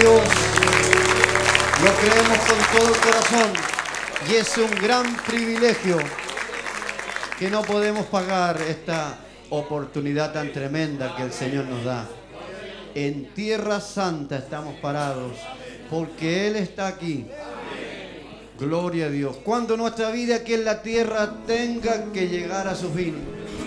Dios. Lo creemos con todo el corazón. Y es un gran privilegio que no podemos pagar esta oportunidad tan tremenda que el Señor nos da. En Tierra Santa estamos parados porque Él está aquí. Gloria a Dios. Cuando nuestra vida aquí en la tierra tenga que llegar a su fin.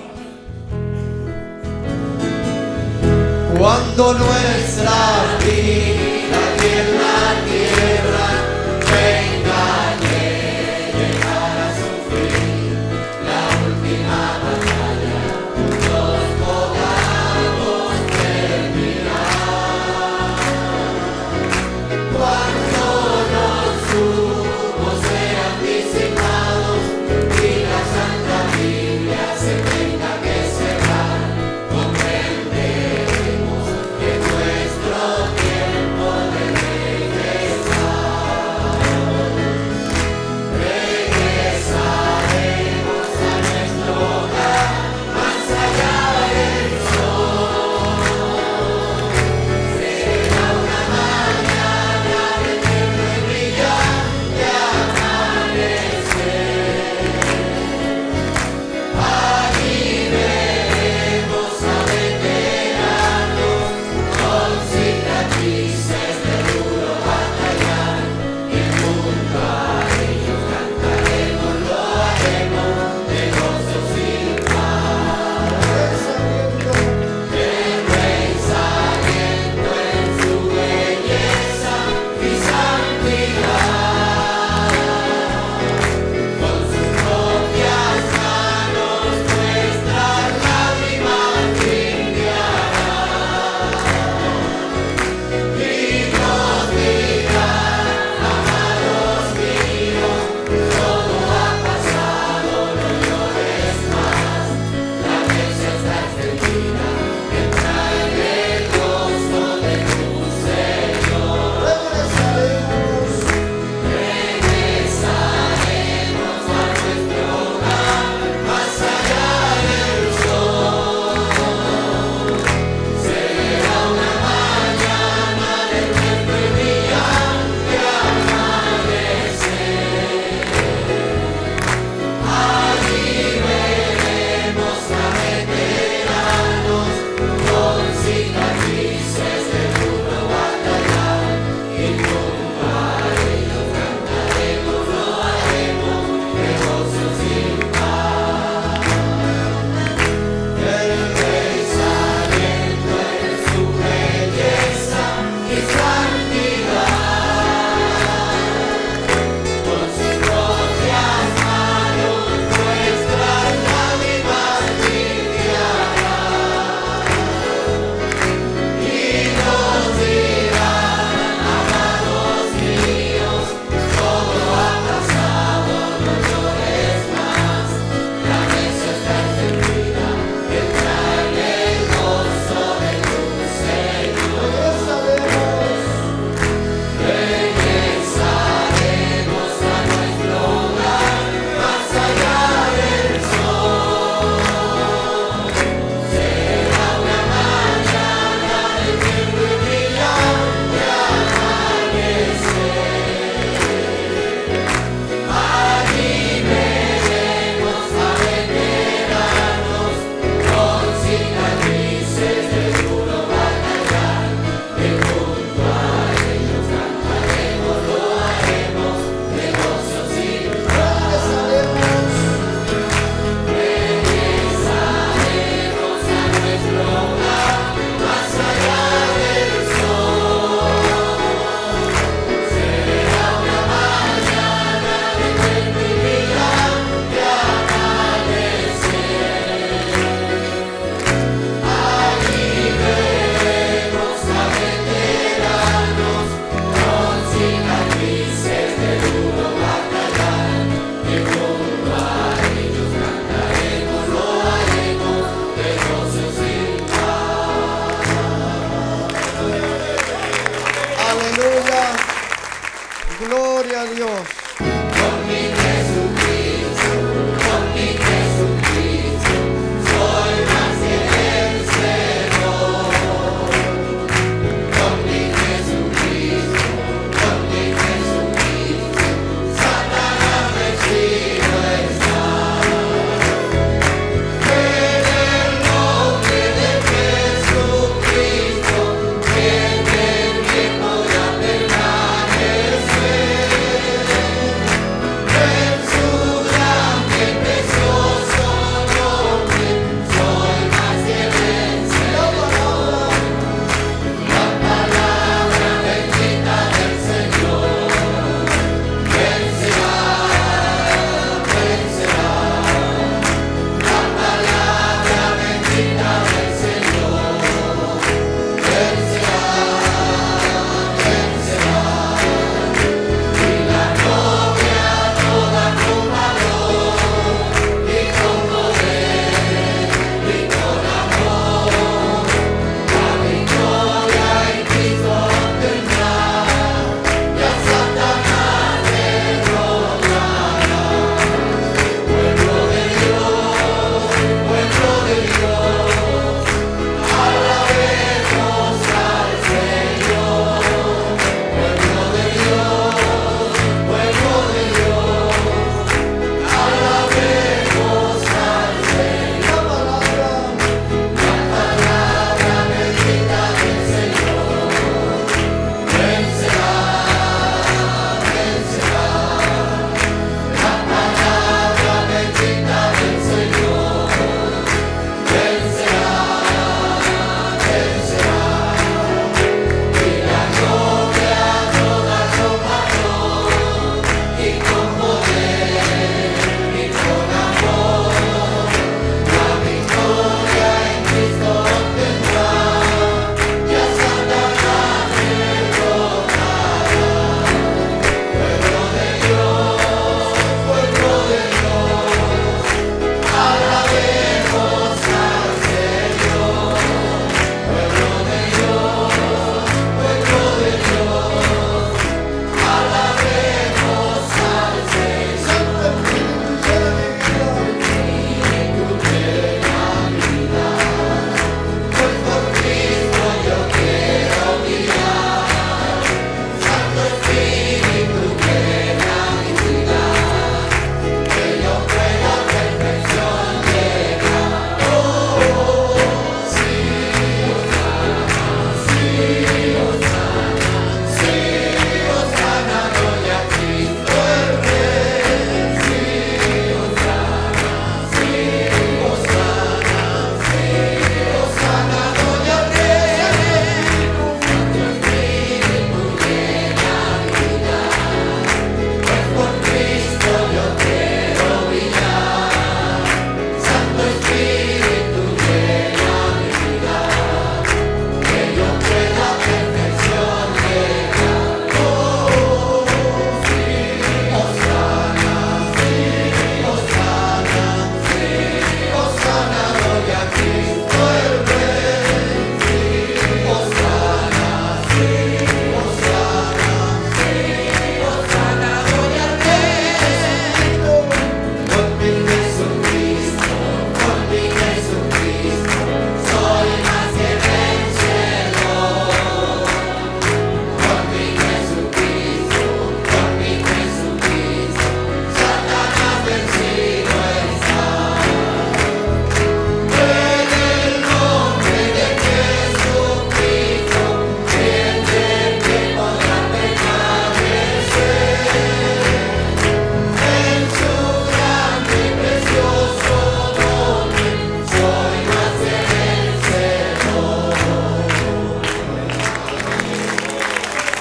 Cuando nuestra vida aquí en la tierra tenga que llegar a su fin, la última batalla nos podamos terminar. Cuando los humos sean disipados y la Santa Biblia se tenga que cerrar, comprenderemos que nuestro tiempo debe regresar. Regresaremos a nuestro hogar más allá del sol. Será una mañana de eterno y brillante amanecer. Allí veremos a veteranos con cicatrices de duro batallar, y junto a ellos cantaremos, lo haremos de gozo sin par. El Rey saliendo en su belleza y santidad, con sus propias manos nuestras lágrimas limpiará, y nos dirá: amados míos, todo ha pasado, no llores más, la mesa está extendida, entra en el gozo de tu Señor. Regresaremos a nuestro hogar más allá del sol. Será una mañana de eterno y brillante amanecer. Allí veremos a veteranos con cicatrices de duro batallar, y junto a ellos cantaremos, lo haremos de gozo sin par. El Rey saliendo en su belleza y santidad, con sus propias manos nuestras lágrimas limpiará, y nos dirá: amados míos, todo ha pasado, no llores más, la mesa está extendida, entra en el gozo de tu Señor. Regresaremos a nuestro hogar más allá del sol. Será una mañana de eterno y brillante amanecer. Allí veremos a veteranos con cicatrices de duro batallar, y junto a ellos cantaremos, lo haremos de gozo sin par. Regresaremos a nuestro hogar más allá del sol. Será una mañana de eterno y brillante amanecer. Allí veremos a veteranos con cicatrices de duro batallar, y junto a ellos cantaremos, lo haremos de gozo sin par. Aleluya. Gloria a Dios. Con mi Jesucristo, soy más que vencedor. Con mi Jesucristo.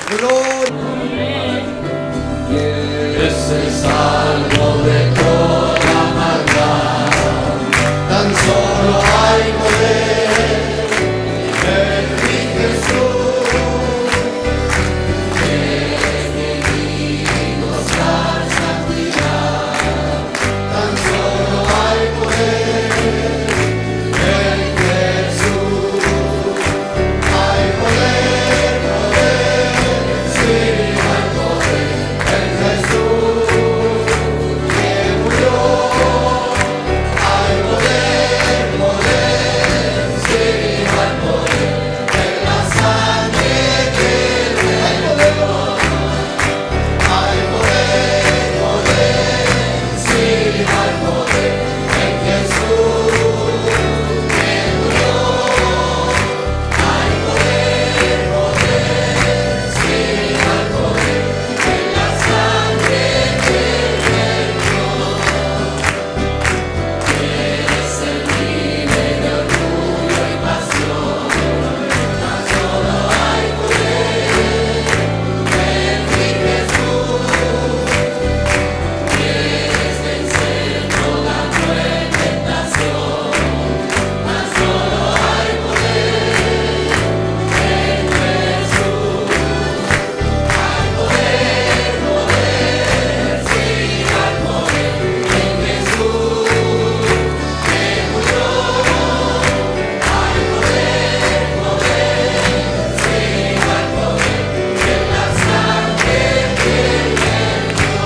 Gloria. Es el salvo de toda maldad. Tan solo hay poder en mi Jesús. Es divino dar santidad. Tan solo hay poder en Jesús. Hay poder, poder, sí, hay poder en Jesús que murió. Hay poder, poder, sí, hay poder en la sangre que derramó. Hay poder, poder, sí, hay poder en Jesús que murió. Hay poder, poder, sí, hay poder en la sangre que derramó. Es el libre de orgullo y pasión. Tan solo hay poder en mi Jesús. Quieres vencer toda cruel tentación. Tan solo hay poder en Jesús. Hay poder, poder, sí, hay poder en Jesús que murió. Hay poder, poder, sí, hay poder en la sangre que derramó.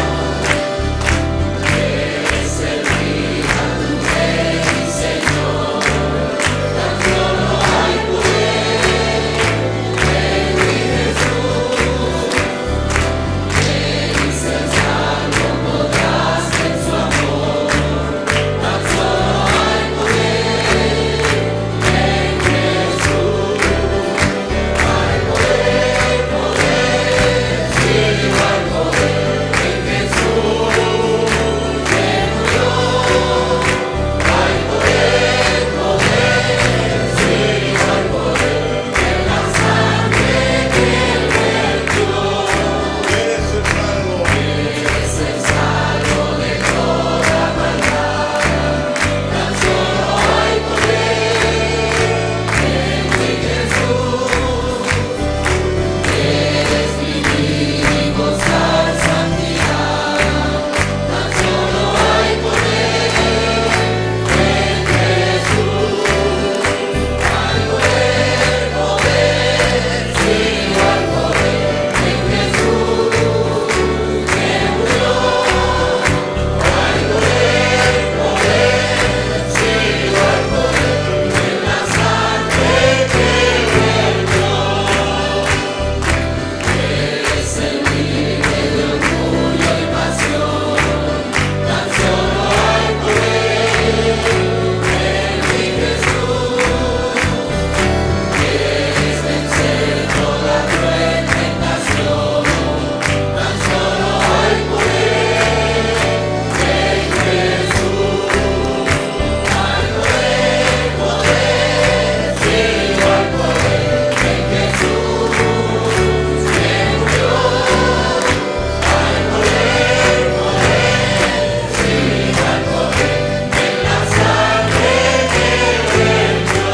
Es el día de un Rey y Señor. Tan solo hay poder en mi Jesús. Eres el salvo, podrás en su amor. Tan solo hay poder en Jesús. Hay poder, poder, sí, hay poder en Jesús que murió. Hay poder, poder, sí, hay poder en la sangre que vertió. Eres el salvo de toda maldad. Tan solo hay poder en mi Jesús. Eres vivir y gozar santidad. Tan solo hay poder en Jesús. Hay poder, poder, sí, hay poder en Jesús que murió. Hay poder, poder, sí, hay poder en la sangre que vertió. Eres el libre de orgullo y pasión. Tan solo hay poder en mi Jesús. Quieres vencer toda cruel tentación. Tan solo hay poder en Jesús. Hay poder, poder, sí, hay poder en Jesús que murió. Hay poder, poder, sí, hay poder en la sangre que vertió.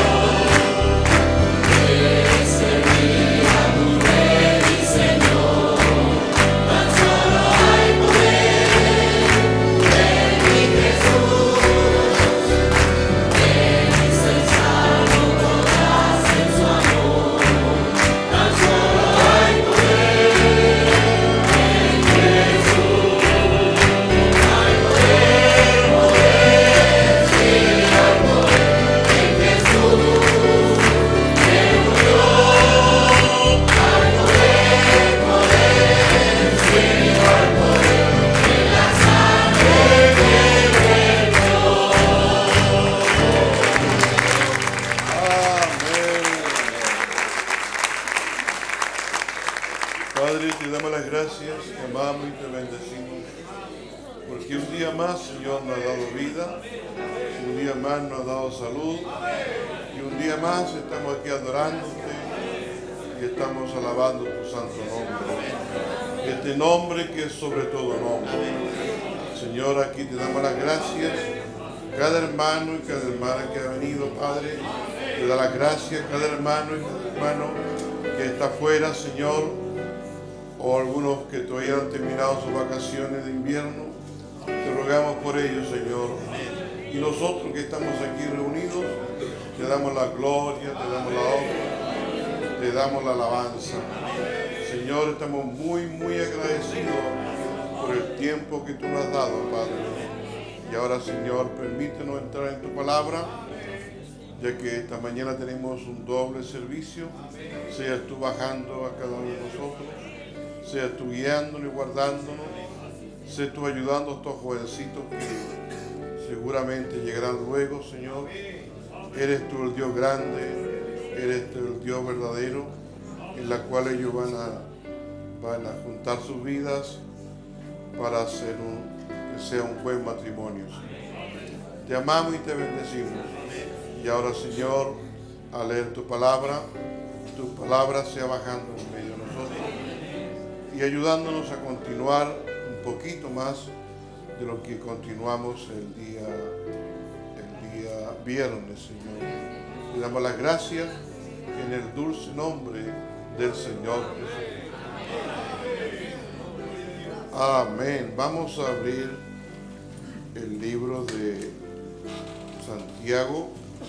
Es el día de un Rey y Señor. Tan solo hay poder en mi Jesús. Eres el salvo, podrás en su amor. Tan solo hay poder en Jesús. Hay poder, poder, sí, hay poder en Jesús que murió. Hay poder, poder, sí, hay poder en la sangre que vertió. Padre, te damos las gracias, te amamos y te bendecimos, porque un día más, Señor, nos ha dado vida, un día más nos ha dado salud, y un día más estamos aquí adorándote y y estamos alabando tu santo nombre. Este nombre que es sobre todo nombre. Señor, aquí te damos las gracias. Cada hermano y cada hermana que ha venido, Padre, te da las gracias. Cada hermano y cada hermano que está afuera, Señor, o algunos que todavía han terminado sus vacaciones de invierno, te rogamos por ellos, Señor. Y nosotros que estamos aquí reunidos, te damos la gloria, te damos la honra, te damos la alabanza. Señor, estamos muy, muy agradecidos por el tiempo que tú nos has dado, Padre. Y ahora, Señor, permítenos entrar en tu palabra, ya que esta mañana tenemos un doble servicio. Seas tú bajando a cada uno de nosotros, seas tú guiándonos y guardándonos, seas tú ayudando a estos jovencitos que seguramente llegarán luego, Señor. Eres tú el Dios grande, eres tú el Dios verdadero, en la cual ellos van a juntar sus vidas para hacer que sea un buen matrimonio, Señor. Te amamos y te bendecimos. Y ahora, Señor, al leer tu palabra sea bajando en medio de nosotros y ayudándonos a continuar un poquito más de lo que continuamos el día viernes, Señor. Le damos las gracias en el dulce nombre del Señor Jesús. Amén. Vamos a abrir el libro de Santiago.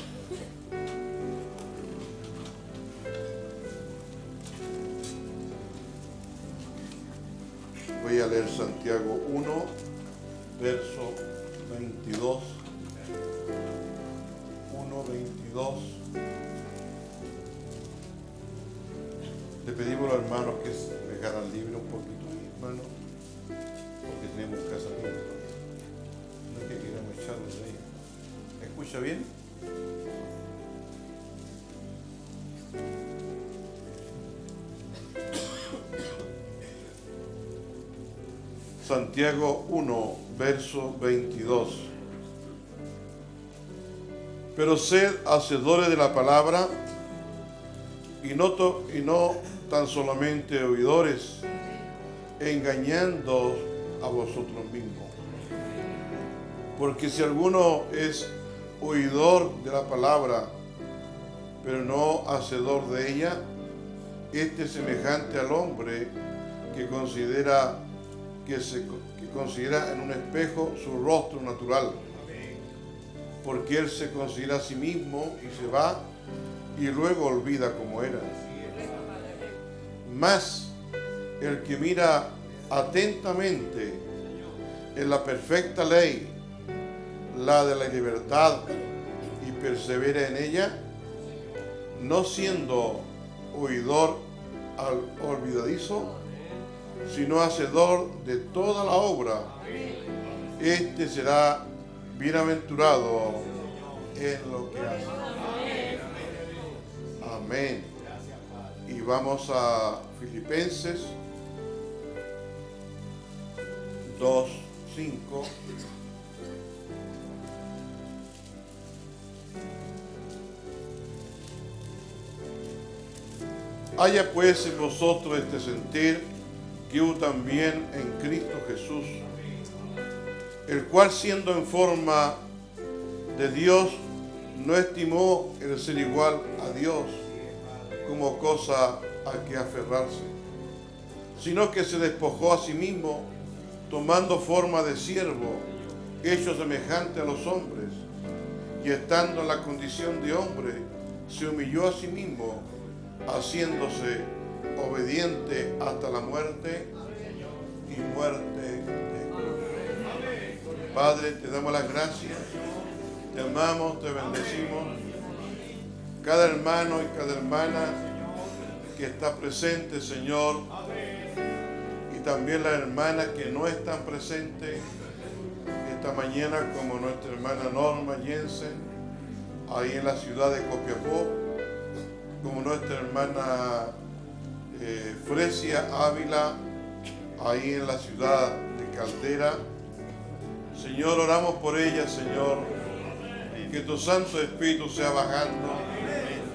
Voy a leer Santiago 1, verso 22. 1:22. Le pedimos a los hermanos que me dejaran libre un poquito ahí, hermano, porque tenemos casamiento. No es que queramos echarlos de ahí. ¿Escucha bien? Santiago 1, verso 22. Pero sed hacedores de la palabra y no tan solamente oidores, engañando a vosotros mismos. Porque si alguno es oidor de la palabra, pero no hacedor de ella, este es semejante al hombre que considera en un espejo su rostro natural, porque él se considera a sí mismo y se va y luego olvida cómo era. Mas el que mira atentamente en la perfecta ley, la de la libertad, y persevera en ella, no siendo oidor olvidadizo, sino hacedor de toda la obra, este será bienaventurado en lo que hace. Amén. Y vamos a Filipenses 2:5. Haya pues en vosotros este sentir que hubo también en Cristo Jesús, el cual siendo en forma de Dios, no estimó el ser igual a Dios como cosa a que aferrarse, sino que se despojó a sí mismo, tomando forma de siervo, hecho semejante a los hombres, y estando en la condición de hombre, se humilló a sí mismo, haciéndose obediente hasta la muerte y muerte de cruz. Padre, te damos las gracias, te amamos, te bendecimos. Cada hermano y cada hermana que está presente, Señor, y también las hermanas que no están presentes esta mañana, como nuestra hermana Norma Jensen, ahí en la ciudad de Copiapó, como nuestra hermana Fresia Ávila, ahí en la ciudad de Caldera. Señor, oramos por ella, Señor, que tu Santo Espíritu sea bajando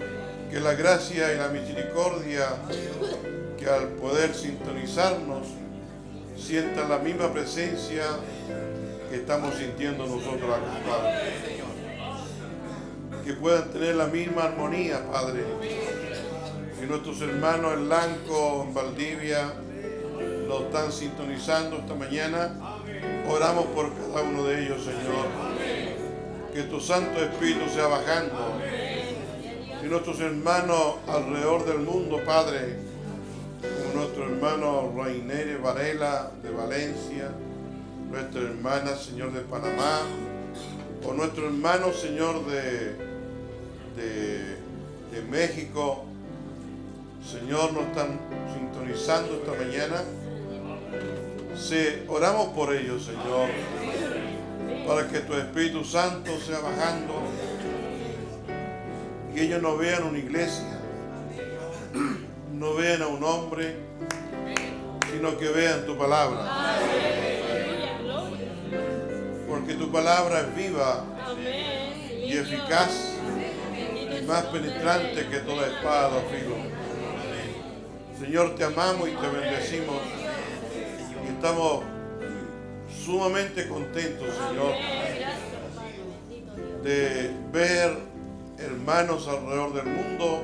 Que la gracia y la misericordia, que al poder sintonizarnos, sientan la misma presencia que estamos sintiendo nosotros acá, Padre. Que puedan tener la misma armonía, Padre. Que nuestros hermanos en Lanco, en Valdivia, lo están sintonizando esta mañana. Oramos por cada uno de ellos, Señor. Que tu Santo Espíritu sea bajando. Que nuestros hermanos alrededor del mundo, Padre, como nuestro hermano Rainer Varela de Valencia, nuestra hermana, Señor, de Panamá, o nuestro hermano, Señor, de México, Señor, nos están sintonizando esta mañana. Oramos por ellos, Señor, para que tu Espíritu Santo sea bajando y ellos no vean una iglesia, no vean a un hombre, sino que vean tu palabra. Porque tu palabra es viva y eficaz y más penetrante que toda espada o filo. Señor, te amamos y te bendecimos y estamos sumamente contentos, Señor, de ver hermanos alrededor del mundo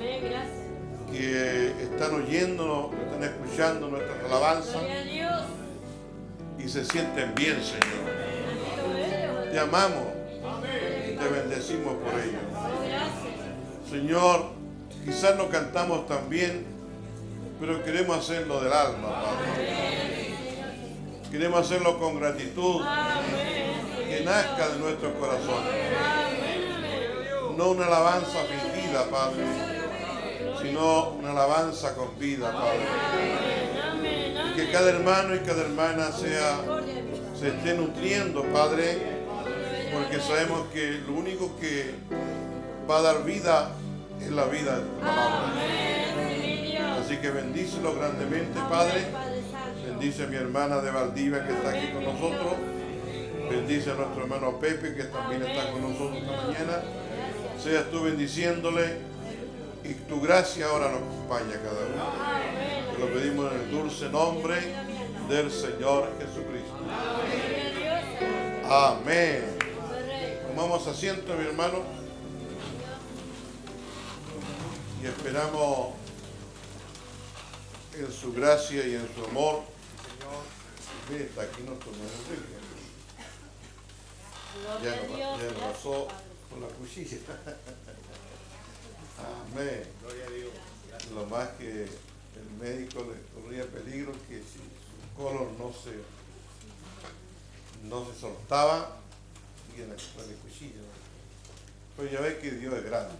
que están oyéndonos, que están escuchando nuestras alabanzas y se sienten bien, Señor. Te amamos y te bendecimos por ello. Señor, quizás no cantamos tan bien, pero queremos hacerlo del alma, Padre. Queremos hacerlo con gratitud, que nazca de nuestro corazón. No una alabanza fingida, Padre, sino una alabanza con vida, Padre. Y que cada hermano y cada hermana se esté nutriendo, Padre, porque sabemos que lo único que va a dar vida es la vida de tu palabra. Así que bendícelo grandemente, Padre. Bendice a mi hermana de Valdivia que está aquí con nosotros. Bendice a nuestro hermano Pepe que también está con nosotros esta mañana. Seas tú bendiciéndole y tu gracia ahora nos acompaña a cada uno. Te lo pedimos en el dulce nombre del Señor Jesucristo. Amén. Tomamos asiento, mi hermano, y esperamos en su gracia y en su amor. Señor, está aquí nuestro hermano Enrique. Ya lo pasó con la cuchilla. Amén. Lo más que el médico le corría peligro que si su colon no se soltaba, y en la cuchilla. Pero ya ve que Dios es grande.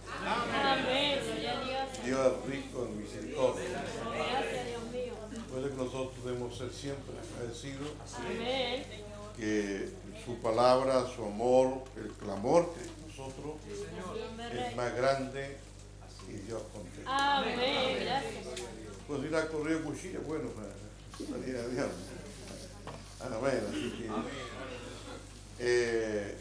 Dios es rico en misericordia. Puede que nosotros debemos ser siempre agradecidos. Que su palabra, su amor, el clamor que nosotros es más grande y Dios contesta. Amén. Gracias. Pues ir a correr cuchilla, bueno, para salir a Dios. Amén. Así que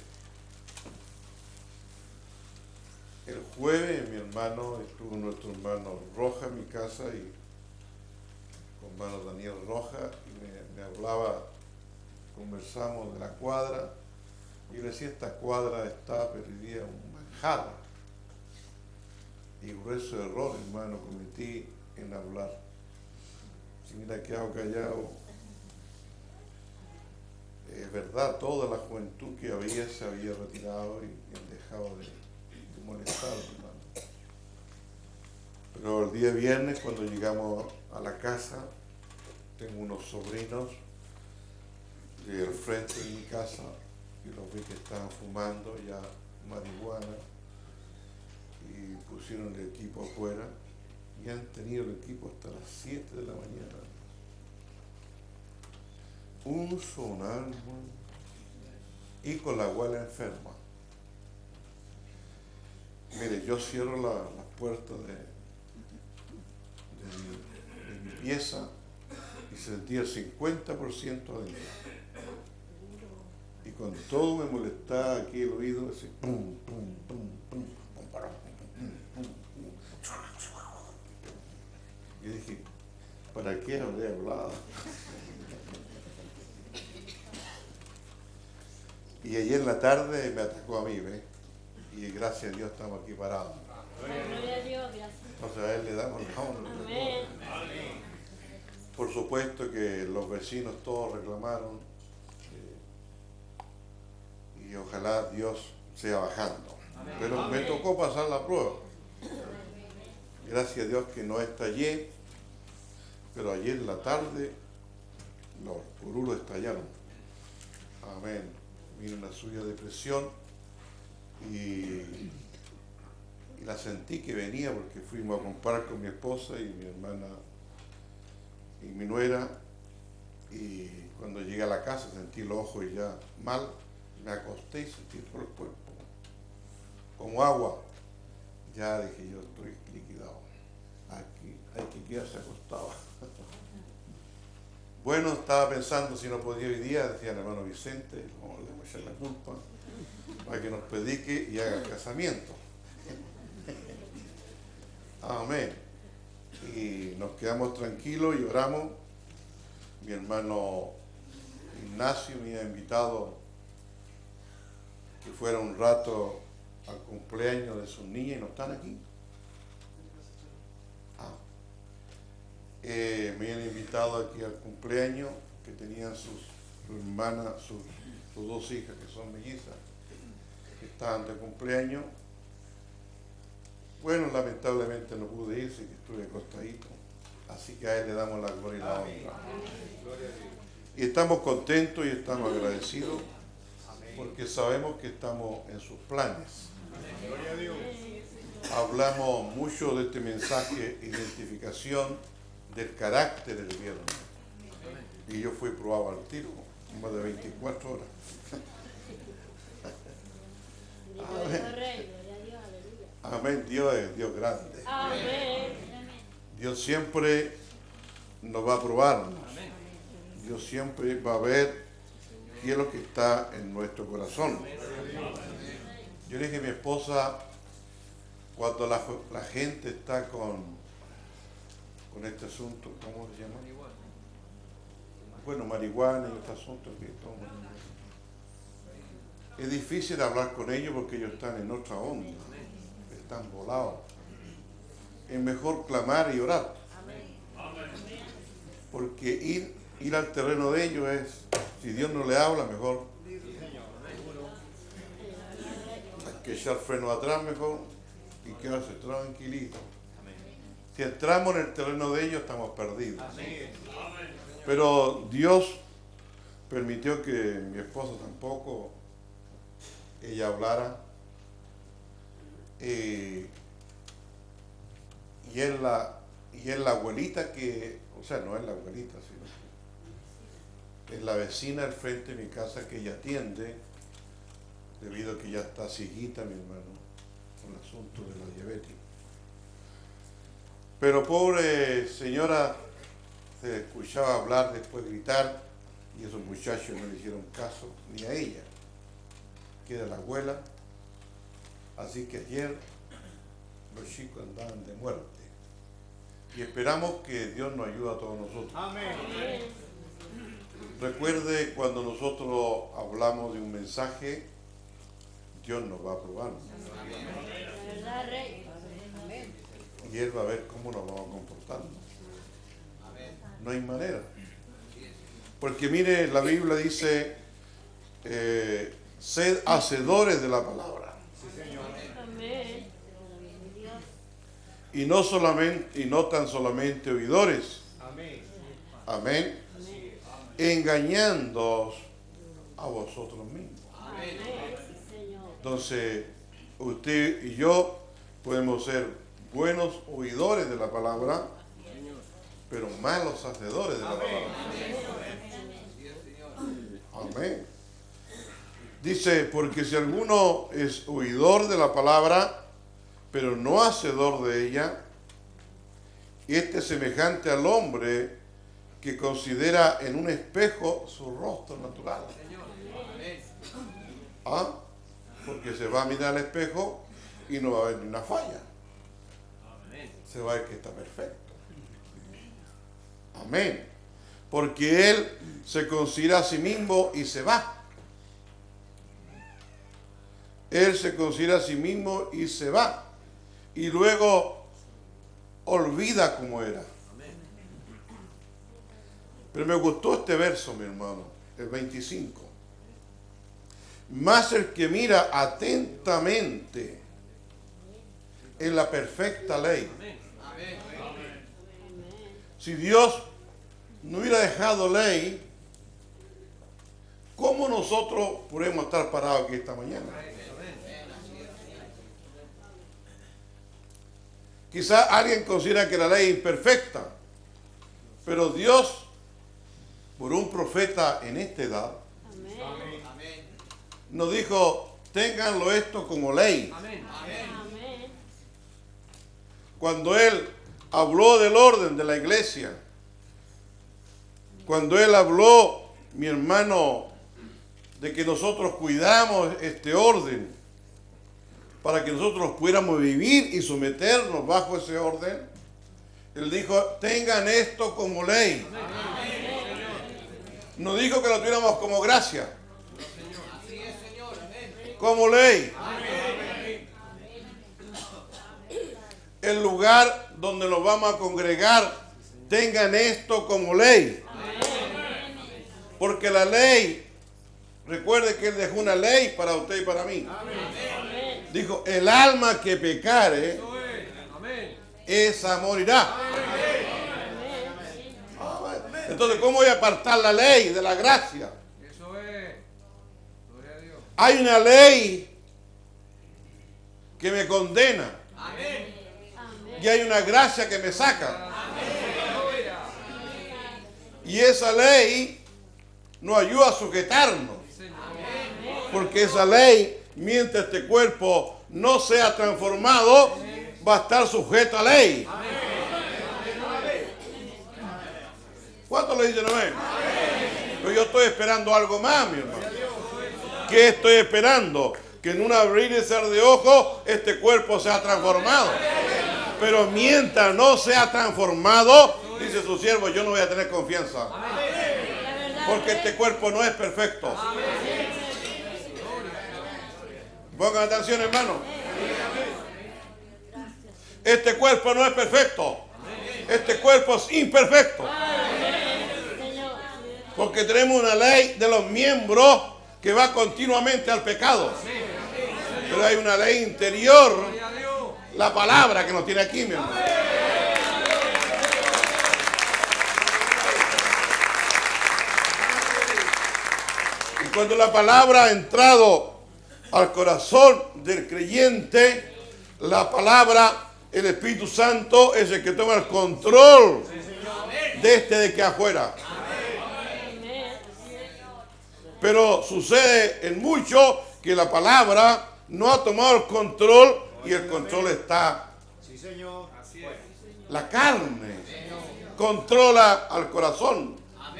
el jueves mi hermano, estuvo nuestro hermano Roja en mi casa y con hermano Daniel Roja y me hablaba, conversamos de la cuadra y le decía, esta cuadra está perdida un manjada y grueso error, hermano, cometí en hablar. Si me hubiera quedado callado, es verdad, toda la juventud que había se había retirado y han dejado de molestar, hermano. Pero el día viernes, cuando llegamos a la casa, tengo unos sobrinos del frente de mi casa y los vi que estaban fumando ya marihuana y pusieron el equipo afuera y han tenido el equipo hasta las 7 de la mañana. Un sonar y con la abuela enferma. Mire, yo cierro las puertas de mi pieza y sentía el 50% adentro. Y con todo me molestaba aquí el oído, así, pum, pum, pum, pum, pum, pum, pum, pum, pum. Y dije, ¿para qué habré hablado? Y ayer en la tarde me atacó a mí, ¿ves? Y gracias a Dios estamos aquí parados. Gloria a Dios, gracias. Entonces a Él le damos la honra. Amén. Por supuesto que los vecinos todos reclamaron y ojalá Dios sea bajando. Pero me tocó pasar la prueba. Gracias a Dios que no estallé, pero ayer en la tarde los purulos estallaron. Amén. Vino una subida de presión y la sentí que venía porque fuimos a comprar con mi esposa y mi hermana y mi nuera, y cuando llegué a la casa sentí los ojos y ya mal, me acosté y sentí todo el cuerpo como agua. Ya dije, yo estoy liquidado, aquí hay que quedarse acostado. Bueno, estaba pensando si no podía hoy día, decía el hermano Vicente, no le voy a echar la culpa, para que nos predique y haga el casamiento. Amén. Y nos quedamos tranquilos y oramos. Mi hermano Ignacio me ha invitado que fuera un rato al cumpleaños de sus niñas y no están aquí. Me han invitado aquí al cumpleaños que tenían sus hermanas, sus dos hijas que son mellizas, que estaban de cumpleaños. Bueno, lamentablemente no pude ir, sí que estuve acostadito. Así que a Él le damos la gloria y la honra. Y estamos contentos y estamos agradecidos porque sabemos que estamos en sus planes. Hablamos mucho de este mensaje, identificación del carácter del viernes. Y yo fui probado al tiro, más de 24 horas. Amén, Dios es Dios grande. Amén. Dios siempre nos va a probarnos. Dios siempre va a ver qué es lo que está en nuestro corazón. Yo le dije a mi esposa, cuando la gente está con este asunto, ¿cómo se llama? Bueno, marihuana y este asunto que toman. Es difícil hablar con ellos porque ellos están en otra onda, están volados. Es mejor clamar y orar. Porque ir al terreno de ellos es, si Dios no le habla, mejor. Hay que echar freno atrás mejor y quedarse tranquilito. Si entramos en el terreno de ellos, estamos perdidos. Pero Dios permitió que mi esposa tampoco, ella hablara. Y es la abuelita que, o sea, no es la abuelita, sino es la vecina al frente de mi casa que ella atiende, debido a que ya está cieguita, mi hermano, con el asunto de la diabetes. Pero pobre señora, se escuchaba hablar, después gritar, y esos muchachos no le hicieron caso, ni a ella, que era la abuela. Así que ayer los chicos andaban de muerte. Y esperamos que Dios nos ayude a todos nosotros. Amén. Recuerde, cuando nosotros hablamos de un mensaje, Dios nos va a probar. ¿Verdad, Rey? Y Él va a ver cómo nos vamos comportando. No hay manera. Porque mire, la Biblia dice, sed hacedores de la palabra. Amén. Y no tan solamente oidores. Amén. Amén. Engañándoos a vosotros mismos. Amén. Señor. Entonces, usted y yo podemos ser buenos oidores de la palabra, pero malos hacedores de la palabra. Amén. Dice, porque si alguno es oidor de la palabra, pero no hacedor de ella, este es semejante al hombre que considera en un espejo su rostro natural. ¿Ah? Porque se va a mirar al espejo y no va a haber ni una falla. Se va a ver que está perfecto. Amén. Porque Él se considera a sí mismo y se va. Él se considera a sí mismo y se va. Y luego olvida cómo era. Pero me gustó este verso, mi hermano, el 25. Mas el que mira atentamente en la perfecta ley. Si Dios no hubiera dejado ley, ¿cómo nosotros podemos estar parados aquí esta mañana? Quizás alguien considera que la ley es imperfecta, pero Dios, por un profeta en esta edad, nos dijo, ténganlo esto como ley. Cuando Él habló del orden de la iglesia, cuando Él habló, mi hermano, de que nosotros cuidamos este orden para que nosotros pudiéramos vivir y someternos bajo ese orden, Él dijo, tengan esto como ley. No dijo que lo tuviéramos como gracia, como ley. El lugar donde nos vamos a congregar, tengan esto como ley. Porque la ley, recuerde que Él dejó una ley para usted y para mí. Dijo, el alma que pecare, esa morirá. Entonces, ¿cómo voy a apartar la ley de la gracia? Hay una ley que me condena. Y hay una gracia que me saca. Y esa ley nos ayuda a sujetarnos. Porque esa ley, mientras este cuerpo no sea transformado, va a estar sujeto a ley. ¿Cuántos le dicen amén? Pero yo estoy esperando algo más, mi hermano. ¿Qué estoy esperando? Que en un abrir y cerrar de ojos este cuerpo sea transformado. Pero mientras no sea transformado, dice su siervo, yo no voy a tener confianza. Porque este cuerpo no es perfecto. Pongan atención, hermano. Este cuerpo no es perfecto. Este cuerpo es imperfecto. Porque tenemos una ley de los miembros que va continuamente al pecado. Pero hay una ley interior, la palabra que nos tiene aquí, mi hermano. Y cuando la palabra ha entrado al corazón del creyente, la palabra, el Espíritu Santo es el que toma el control de que afuera. Pero sucede en mucho que la palabra no ha tomado el control y el control está. La carne controla al corazón.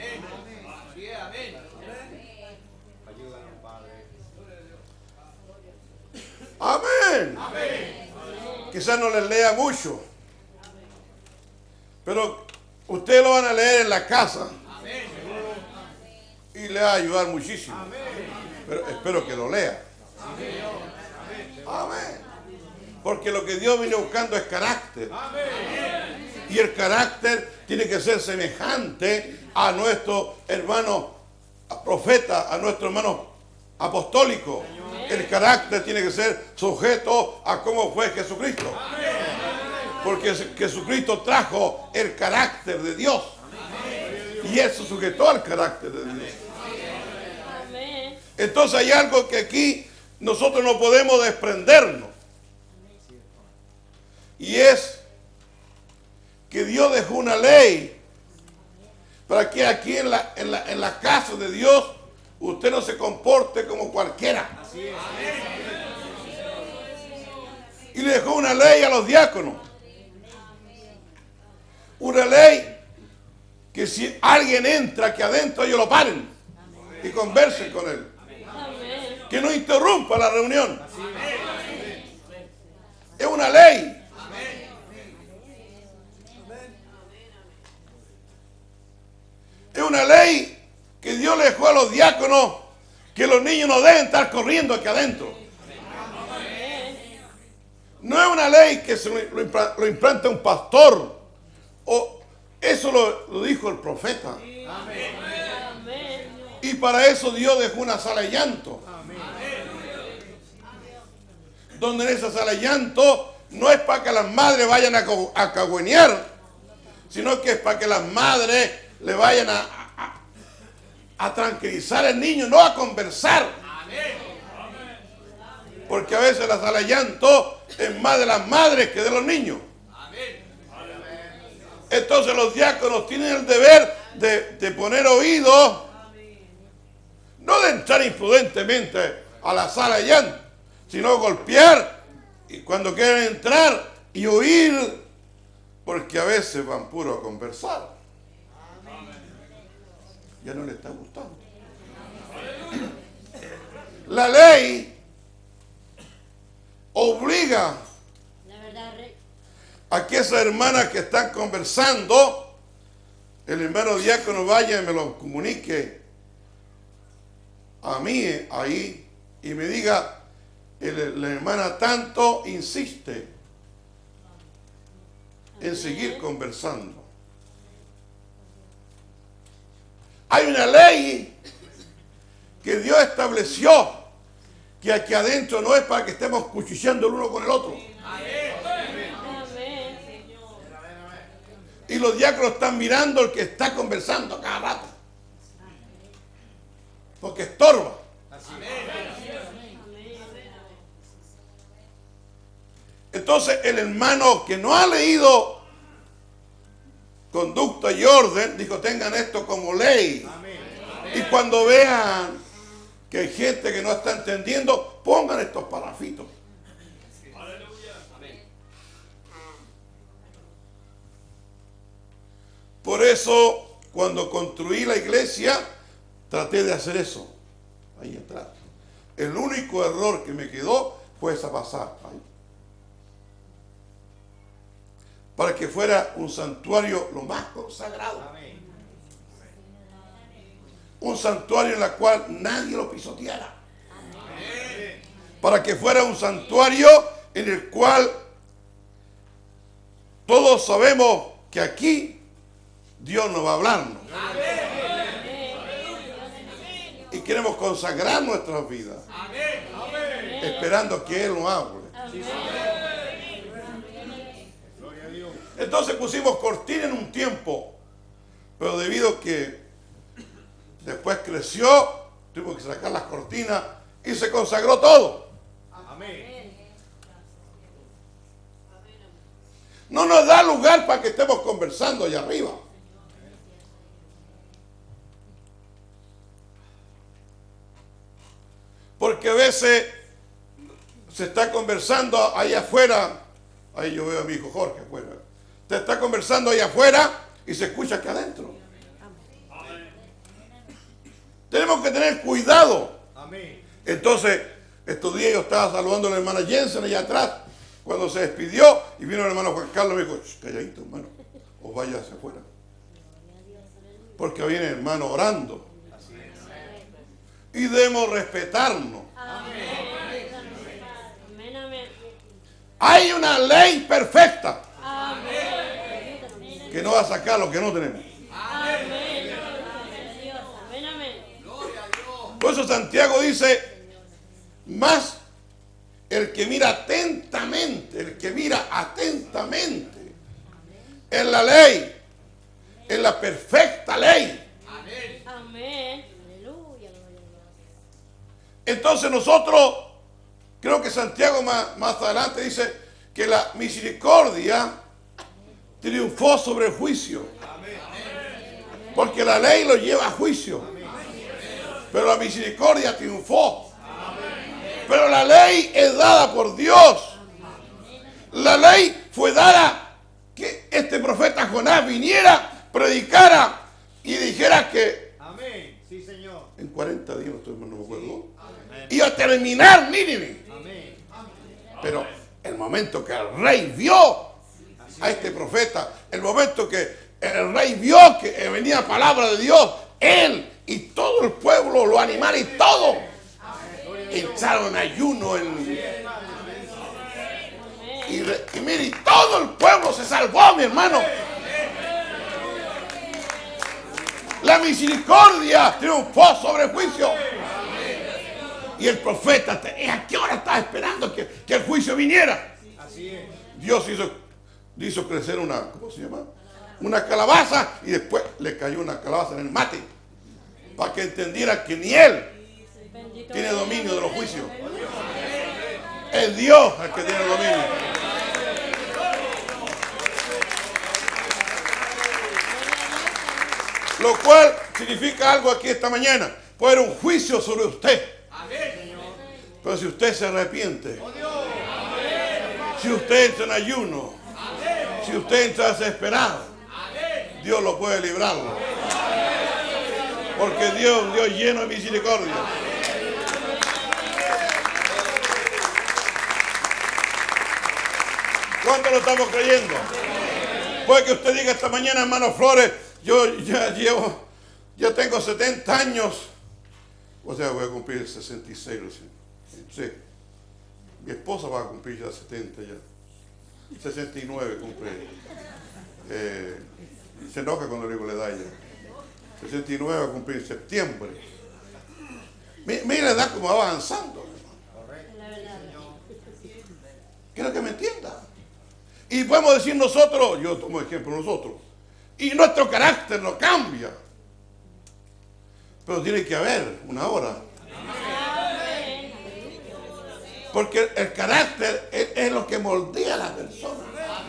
Amén. Quizás no les lea mucho, pero ustedes lo van a leer en la casa. Y le va a ayudar muchísimo. Pero espero que lo lea. Amén. Porque lo que Dios viene buscando es carácter. Y el carácter tiene que ser semejante a nuestro hermano profeta, a nuestro hermano apostólico. El carácter tiene que ser sujeto a cómo fue Jesucristo. Porque Jesucristo trajo el carácter de Dios. Y Él se sujetó al carácter de Dios. Entonces hay algo que aquí nosotros no podemos desprendernos. Y es que Dios dejó una ley para que aquí en la casa de Dios usted no se comporte como cualquiera. Y le dejó una ley a los diáconos. Una ley que si alguien entra, que adentro ellos lo paren y conversen con él. Que no interrumpa la reunión. Es una ley. una ley que Dios le dejó a los diáconos, que los niños no deben estar corriendo aquí adentro. No es una ley que se lo implanta un pastor. Eso lo dijo el profeta. Y para eso Dios dejó una sala de llanto. Donde en esa sala de llanto no es para que las madres vayan a cagüenear, sino que es para que las madres le vayan a tranquilizar al niño, no a conversar. Porque a veces la sala de llanto es más de las madres que de los niños. Entonces los diáconos tienen el deber de poner oídos, no de entrar imprudentemente a la sala de llanto, sino golpear y cuando quieren entrar y oír, porque a veces van puro a conversar. Ya no le está gustando. La ley obliga a que esas hermanas que están conversando, el hermano diácono vaya y me lo comunique a mí ahí y me diga, la hermana tanto insiste en seguir conversando. Hay una ley que Dios estableció, que aquí adentro no es para que estemos cuchillando el uno con el otro. Y los diáconos están mirando al que está conversando cada rato, porque estorba. Entonces el hermano que no ha leído conducta y orden, dijo, tengan esto como ley. Y cuando vean que hay gente que no está entendiendo, pongan estos parafitos. Por eso, cuando construí la iglesia, traté de hacer eso. Ahí atrás. El único error que me quedó fue esa pasada. Ahí. Para que fuera un santuario lo más consagrado. Un santuario en el cual nadie lo pisoteara. Para que fuera un santuario en el cual todos sabemos que aquí Dios nos va a hablarnos. Y queremos consagrar nuestras vidas. Esperando que Él nos hable. Entonces pusimos cortina en un tiempo. Pero debido a que después creció, tuvimos que sacar las cortinas y se consagró todo. No nos da lugar para que estemos conversando allá arriba. Porque a veces se está conversando allá afuera. Ahí yo veo a mi hijo Jorge afuera. Se está conversando allá afuera y se escucha acá adentro. Tenemos que tener cuidado. Entonces, estos días yo estaba saludando a la hermana Jensen allá atrás, cuando se despidió, y vino el hermano Juan Carlos y me dijo, calladito hermano, o vaya hacia afuera. Porque viene el hermano orando. Y debemos respetarnos. Hay una ley perfecta que no va a sacar lo que no tenemos. Por eso Santiago dice, más el que mira atentamente en la ley, en la perfecta ley. Amén. Entonces nosotros, creo que Santiago más adelante dice que la misericordia triunfó sobre el juicio. Porque la ley lo lleva a juicio. Pero la misericordia triunfó. Pero la ley es dada por Dios. La ley fue dada que este profeta Jonás viniera, predicara y dijera que sí, Señor. en 40 días, no me acuerdo, iba a terminar Nínive. Pero el momento que el rey vio a este profeta, el momento que el rey vio que venía palabra de Dios él y todo el pueblo, los animales y todo, entraron en ayuno. Y mire, y todo el pueblo se salvó, mi hermano. La misericordia triunfó sobre el juicio. Y el profeta, ¿a qué hora estaba esperando que el juicio viniera? Dios hizo crecer una, ¿cómo se llama? Una calabaza, y después le cayó una calabaza en el mate, para que entendiera que ni él tiene dominio de los juicios. Es Dios el que tiene dominio. Lo cual significa algo aquí esta mañana. Puede haber un juicio sobre usted. Pero si usted se arrepiente, si usted entra en ayuno, si usted entra desesperado, Dios lo puede librarlo. Porque Dios es un Dios lleno de misericordia. ¿Cuánto lo estamos creyendo? Puede que usted diga esta mañana, hermano Flores, yo ya tengo 70 años. O sea, voy a cumplir 66 recién. Sí. Mi esposa va a cumplir ya 70 ya. 69 cumple. Se enoja cuando le digo la edad ya. 69 va a cumplir en septiembre. Mira la edad como va avanzando. Quiero que me entienda. Y podemos decir nosotros, yo tomo ejemplo nosotros, y nuestro carácter no cambia. Pero tiene que haber una hora. Porque el carácter es lo que moldea a la persona.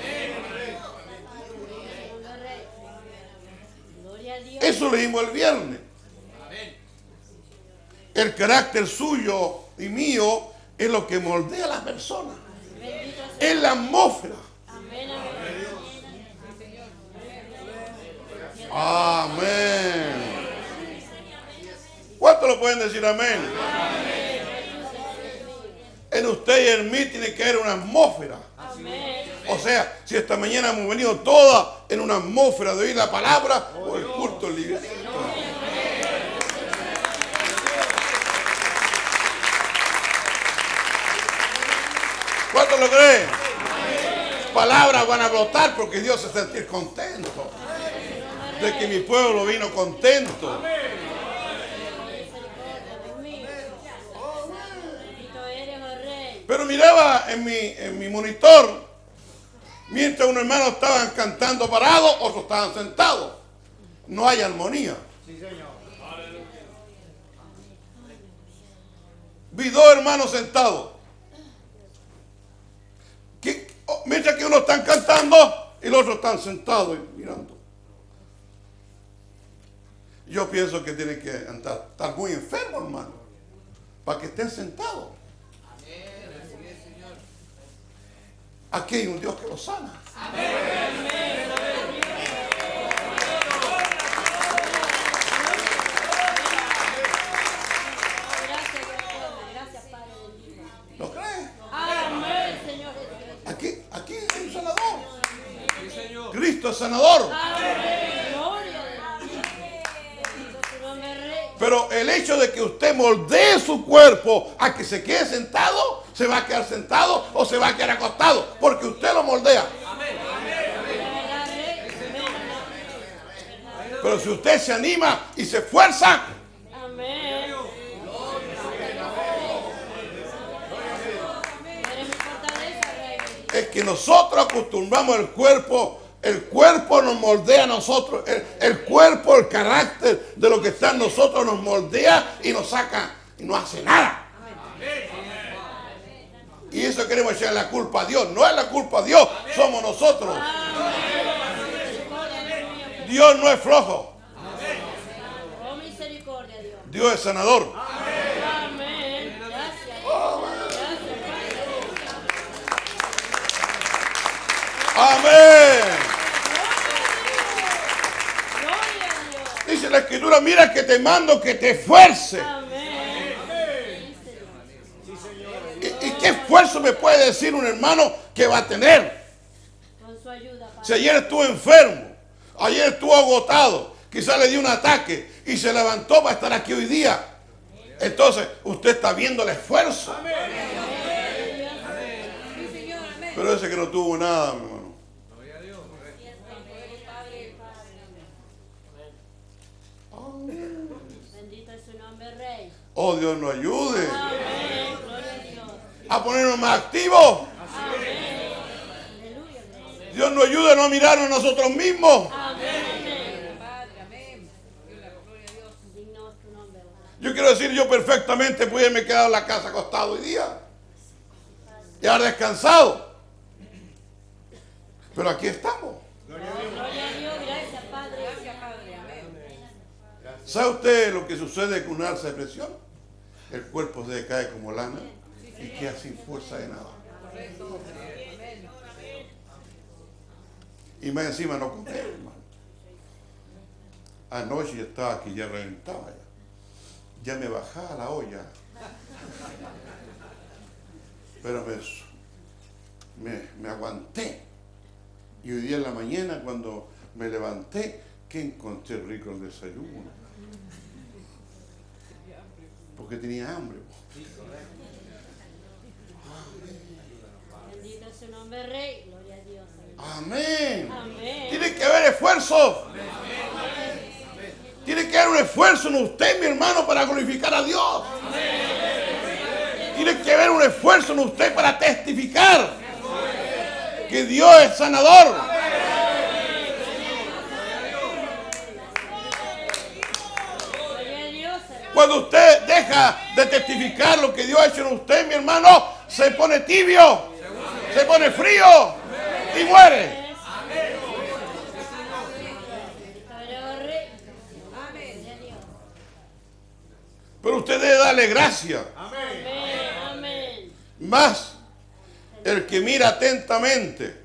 Eso lo leímos el viernes. El carácter suyo y mío es lo que moldea a la persona. Es la atmósfera. Amén. ¿Cuántos lo pueden decir amén? En usted y en mí tiene que haber una atmósfera. O sea, si esta mañana hemos venido todas en una atmósfera de oír la palabra o el culto livianito. ¿Cuántos lo creen? Palabras van a brotar porque Dios se sentir contento de que mi pueblo vino contento. Pero miraba en mi monitor, mientras unos hermanos estaban cantando parados, otros estaban sentados. No hay armonía. Vi dos hermanos sentados. Mientras que unos están cantando y los otros están sentados y mirando. Yo pienso que tienen que estar muy enfermos, hermano, para que estén sentados. Aquí hay un Dios que los sana. ¿Lo crees? Aquí hay un sanador. Cristo es sanador. Pero el hecho de que usted moldee su cuerpo a que se quede sentado, se va a quedar sentado o se va a quedar acostado, porque usted lo moldea. Pero si usted se anima y se esfuerza, es que nosotros acostumbramos el cuerpo nos moldea a nosotros, el cuerpo, el carácter de lo que está en nosotros nos moldea y nos saca y no hace nada. Y eso queremos echar la culpa a Dios. No es la culpa a Dios, somos nosotros. Dios no es flojo. Dios es sanador. Amén. Dice la Escritura, mira que te mando que te esfuerces. ¿Y qué esfuerzo me puede decir un hermano que va a tener? Si ayer estuvo enfermo, ayer estuvo agotado, quizás le dio un ataque y se levantó para estar aquí hoy día. Entonces usted está viendo el esfuerzo. Pero ese que no tuvo nada, mi hermano. Bendito es su nombre, Rey. Oh, Dios nos ayude Amén. Gloria a Dios. a ponernos más activos. Amén. Aleluya, Rey. Dios nos ayude a no mirarnos a nosotros mismos. Amén. Padre, amén. Digno es tu nombre. Yo quiero decir, yo perfectamente pude haberme quedado en la casa acostado hoy día y haber descansado. Pero aquí estamos. Gloria a Dios. Gracias, Padre. Gracias, Padre. Amén. ¿Sabe usted lo que sucede con una alza de presión? El cuerpo se decae como lana y queda sin fuerza de nada. Y más encima no comer, hermano. Anoche yo estaba aquí, ya reventaba ya. Ya me bajaba la olla. Pero me aguanté. Y hoy día en la mañana cuando me levanté, que encontré rico el desayuno. Porque tenía hambre. Bendito es su nombre, Rey. Gloria a Dios. Amén. Amén. Tiene que haber esfuerzo. Tiene que haber un esfuerzo en usted, mi hermano, para glorificar a Dios. Tiene que haber un esfuerzo en usted para testificar que Dios es sanador. Gloria a Dios. Cuando usted deja de testificar lo que Dios ha hecho en usted, mi hermano, se pone tibio, se pone frío y muere. Pero usted debe darle gracias. Amén. Amén. Más el que mira atentamente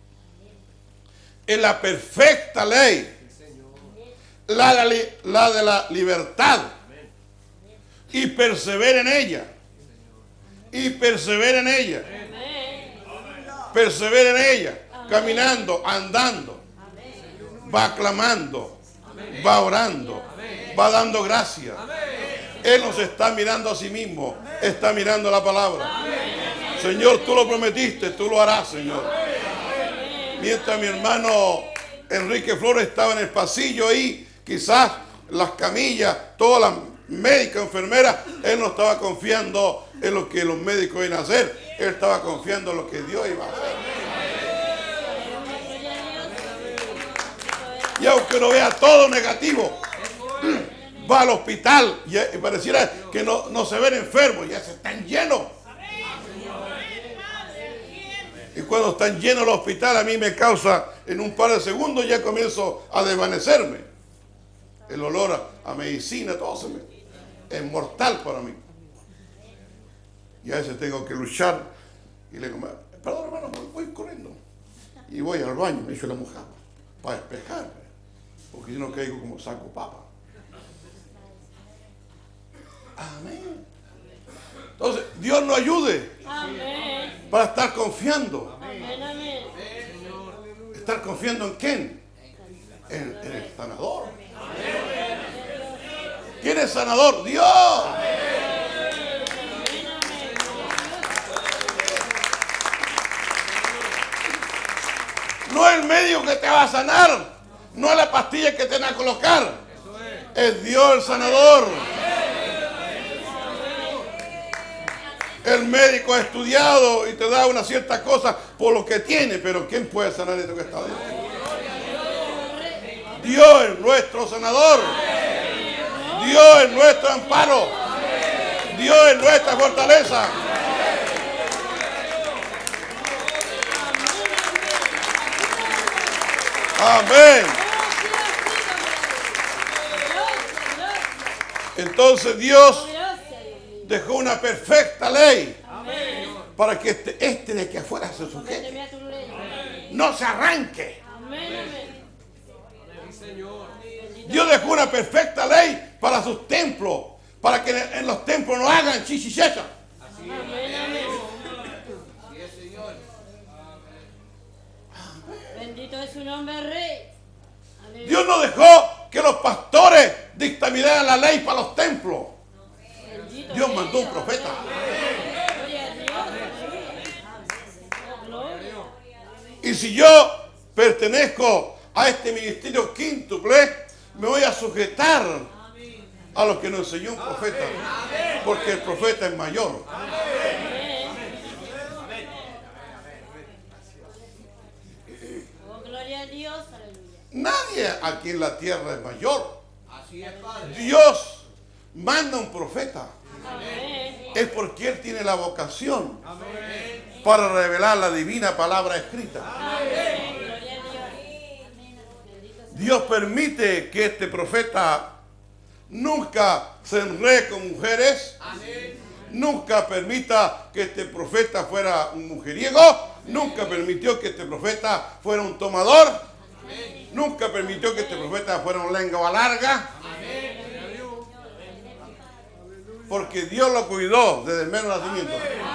en la perfecta ley, la de la libertad, y persevera en ella. Y persevera en ella. Persevera en ella. Caminando, andando. Va clamando. Va orando. Va dando gracias. Él no se está mirando a sí mismo. Está mirando la palabra. Señor, tú lo prometiste. Tú lo harás, Señor. Mientras mi hermano Enrique Flores estaba en el pasillo ahí, quizás las camillas, todas las médicas, enfermeras, él no estaba confiando en lo que los médicos iban a hacer. Él estaba confiando en lo que Dios iba a hacer. Y aunque no vea todo negativo, va al hospital y pareciera que no se ven enfermos, ya se están llenos. Y cuando están llenos los hospitales, a mí me causa, en un par de segundos ya comienzo a desvanecerme. El olor a medicina, todo es mortal para mí. Y a veces tengo que luchar y le digo, perdón hermano, voy corriendo. Y voy al baño, me echo la mojada para despejarme, porque si no caigo como saco papa. Amén. Entonces, Dios nos ayude. Amén. Para estar confiando. Amén. Amén. ¿Estar confiando en quién? En el sanador. ¿Quién es sanador? Dios. No es el médico que te va a sanar. No es la pastilla que te van a colocar. Es Dios el sanador. El médico ha estudiado y te da una cierta cosa por lo que tiene, pero ¿quién puede sanar esto que está dentro? Dios es nuestro sanador. Dios es nuestro amparo. Dios es nuestra fortaleza. Amén. Entonces Dios dejó una perfecta ley para que este de aquí afuera se sujete. No se arranque. Dios dejó una perfecta ley para sus templos, para que en los templos no hagan chichichecha. Bendito es su nombre, Rey. Dios no dejó que los traen la ley para los templos. Bendito Dios sea mandó un Dios. profeta. Gloria a Dios. Gloria. Y si yo pertenezco a este ministerio quíntuple, me voy a sujetar a lo que nos enseñó un profeta. Porque el profeta es mayor. Oh, gloria a Dios. Aleluya. Nadie aquí en la tierra es mayor. Dios manda un profeta. Amén. Es porque Él tiene la vocación para revelar la divina palabra escrita. Amén. Gloria a Dios. Dios permite que este profeta nunca se enrede con mujeres. Nunca permita que este profeta fuera un mujeriego. Nunca permitió que este profeta fuera un tomador. Nunca permitió que este profeta fuera un lengua larga. Porque Dios lo cuidó desde el mero nacimiento.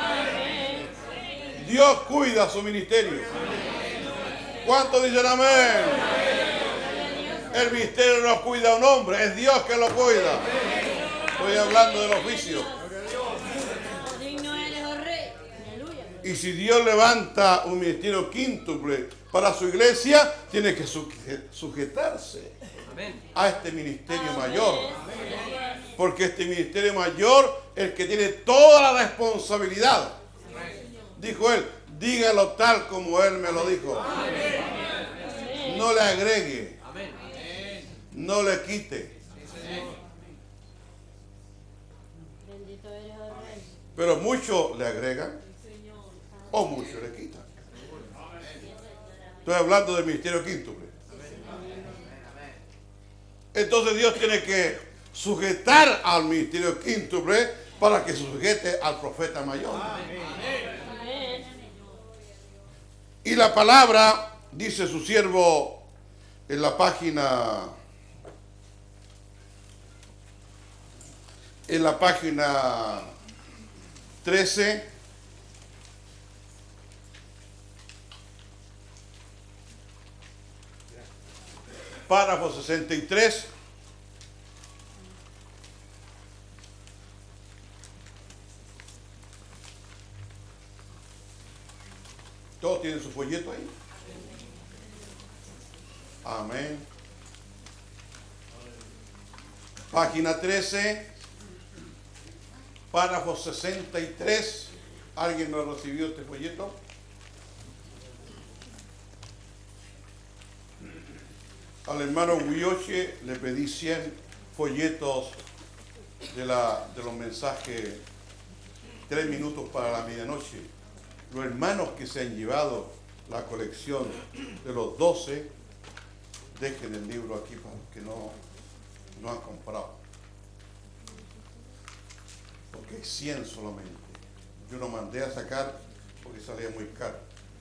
Dios cuida su ministerio. ¿Cuántos dicen amén? El ministerio no cuida a un hombre, es Dios que lo cuida. Estoy hablando del oficio. Digno eres, oh Rey. Aleluya. Y si Dios levanta un ministerio quíntuple para su iglesia, tiene que sujetarse a este ministerio mayor. Porque este ministerio mayor es el que tiene toda la responsabilidad. Dijo él, dígalo tal como él me lo dijo. No le agregue. No le quite. Bendito eres, oh Rey. Pero muchos le agregan o muchos le quitan. Estoy hablando del ministerio quíntuple. Entonces Dios tiene que sujetar al ministerio quíntuple para que se sujete al profeta mayor. Amén. Y la palabra, dice su siervo en la página 13, párrafo 63. ¿Todos tienen su folleto ahí? Amén. Página 13, párrafo 63. ¿Alguien no ha recibido este folleto? Al hermano Huyoche le pedí 100 folletos de los mensajes 3 minutos para la medianoche. Los hermanos que se han llevado la colección de los 12, dejen el libro aquí para los que no han comprado. Porque hay 100 solamente. Yo lo mandé a sacar porque salía muy caro.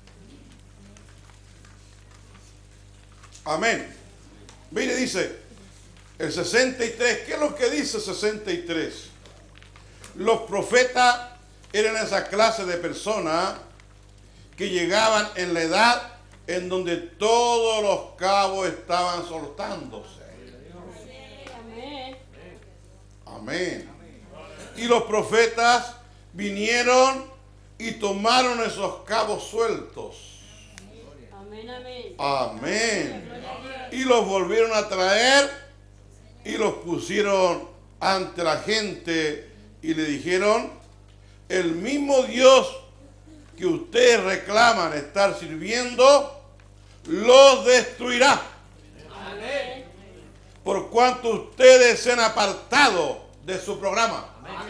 Amén. Mire, dice el 63. ¿Qué es lo que dice el 63? Los profetas eran esa clase de personas que llegaban en la edad en donde todos los cabos estaban soltándose. Amén. Amén. Y los profetas vinieron y tomaron esos cabos sueltos. Amén, amén. Amén. Y los volvieron a traer y los pusieron ante la gente y le dijeron, el mismo Dios que ustedes reclaman estar sirviendo, los destruirá. Amén. Por cuanto ustedes se han apartado de su programa.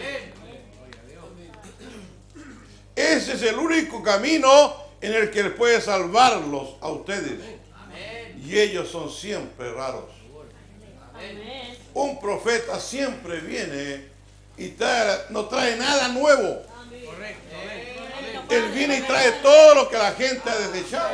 Ese es el único camino en el que Él puede salvarlos a ustedes. Y ellos son siempre raros. Amén. Un profeta siempre viene y no trae nada nuevo. Él viene y trae todo lo que la gente ha desechado.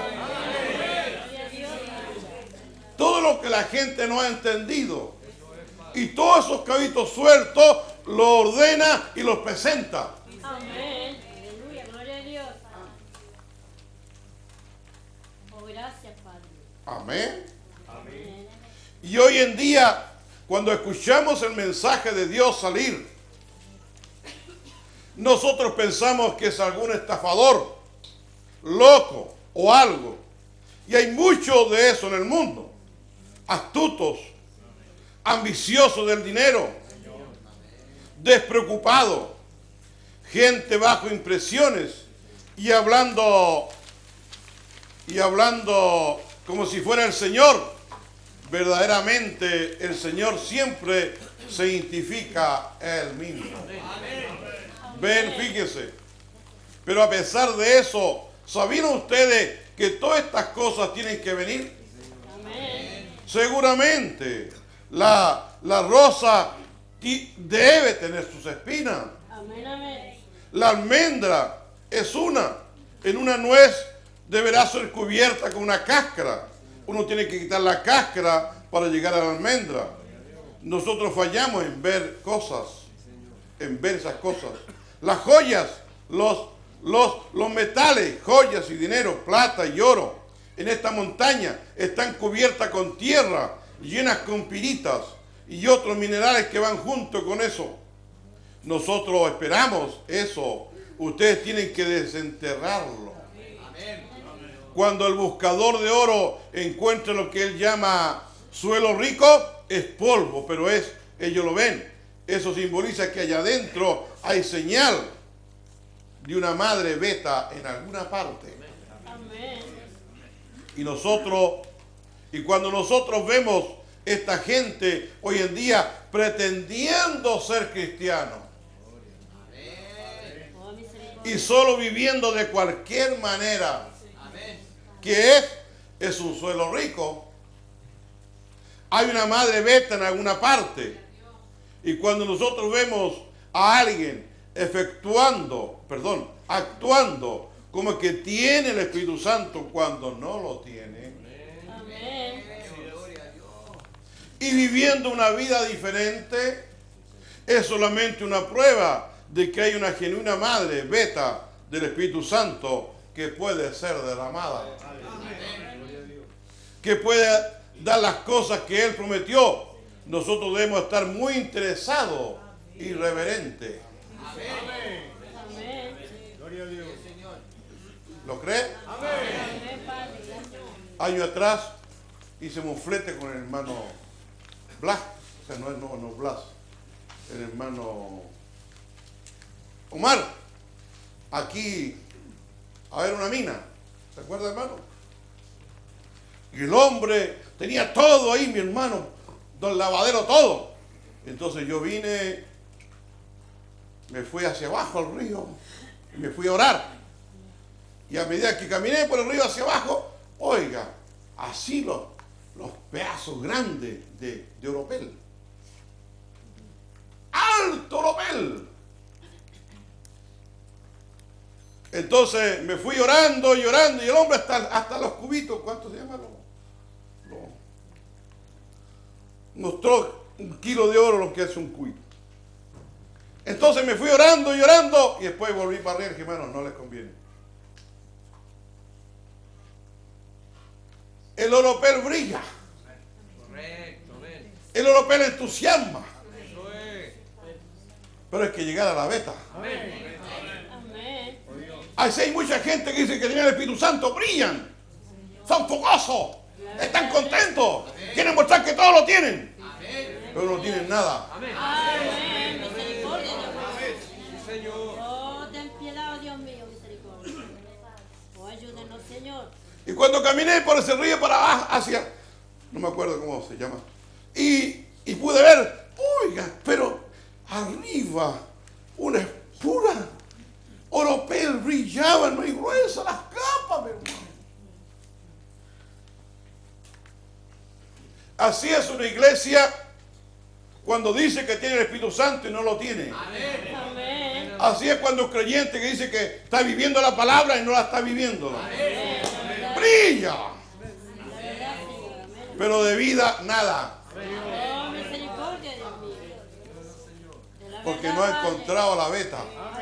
Todo lo que la gente no ha entendido. Y todos esos cabitos sueltos los ordena y los presenta. Amén. Aleluya, gloria a Dios. Oh, gracias, Padre. Amén. Amén. Y hoy en día cuando escuchamos el mensaje de Dios salir, nosotros pensamos que es algún estafador, loco o algo. Y hay mucho de eso en el mundo. Astutos, ambiciosos del dinero, despreocupados, gente bajo impresiones y hablando como si fuera el Señor. Verdaderamente el Señor siempre se identifica Él mismo. Ven, fíjese. Pero a pesar de eso, ¿sabían ustedes que todas estas cosas tienen que venir? Seguramente la rosa debe tener sus espinas. La almendra es una. En una nuez deberá ser cubierta con una cáscara. Uno tiene que quitar la cáscara para llegar a la almendra. Nosotros fallamos en ver cosas, en ver esas cosas. Las joyas, los metales, joyas y dinero, plata y oro, en esta montaña están cubiertas con tierra, llenas con piritas y otros minerales que van junto con eso. Nosotros esperamos eso. Ustedes tienen que desenterrarlo. Cuando el buscador de oro encuentra lo que él llama suelo rico, es polvo, pero ellos lo ven. Eso simboliza que allá adentro hay señal de una madre beta en alguna parte. Y cuando nosotros vemos esta gente hoy en día pretendiendo ser cristianos y solo viviendo de cualquier manera, que es un suelo rico. Hay una madre beta en alguna parte. Y cuando nosotros vemos a alguien actuando como que tiene el Espíritu Santo cuando no lo tiene, y viviendo una vida diferente, es solamente una prueba de que hay una genuina madre beta del Espíritu Santo que puede ser derramada, que puede dar las cosas que Él prometió. Nosotros debemos estar muy interesados y reverentes. ¿Lo cree? Años atrás hice un flete con el hermano Blas, o sea, no Blas, el hermano Omar, aquí a ver una mina. ¿Se acuerda, hermano? Y el hombre tenía todo ahí, mi hermano, del lavadero, todo. Entonces yo vine, me fui hacia abajo al río y me fui a orar. Y a medida que caminé por el río hacia abajo, oiga, así los pedazos grandes de oropel. ¡Alto oropel! Entonces me fui llorando, y el hombre hasta los cubitos, ¿cuánto se llama? Mostró 1 kilo de oro lo que hace un cubito. Entonces me fui llorando, y después volví para arriba y dije, hermano, no les conviene. El oropel brilla. El oropel entusiasma. Pero hay que llegar a la beta. Así hay mucha gente que dice que tiene el Espíritu Santo, brillan, son fogosos, están contentos, quieren mostrar que todo lo tienen, pero no tienen nada. Amén. Misericordia, Dios mío. Oh, ten piedad, Dios mío, misericordia. Oh, ayúdenos, Señor. Y cuando caminé por ese río para abajo, hacia, no me acuerdo cómo se llama, y pude ver, oiga, pero arriba, una pura oropel brillaba, no hay gruesa las capas, mi hermano. Así es una iglesia cuando dice que tiene el Espíritu Santo y no lo tiene. Amén. Así es cuando un creyente que dice que está viviendo la palabra y no la está viviendo. Brilla, pero de vida nada, Oh, misericordia, Dios mío. porque no ha encontrado la beta.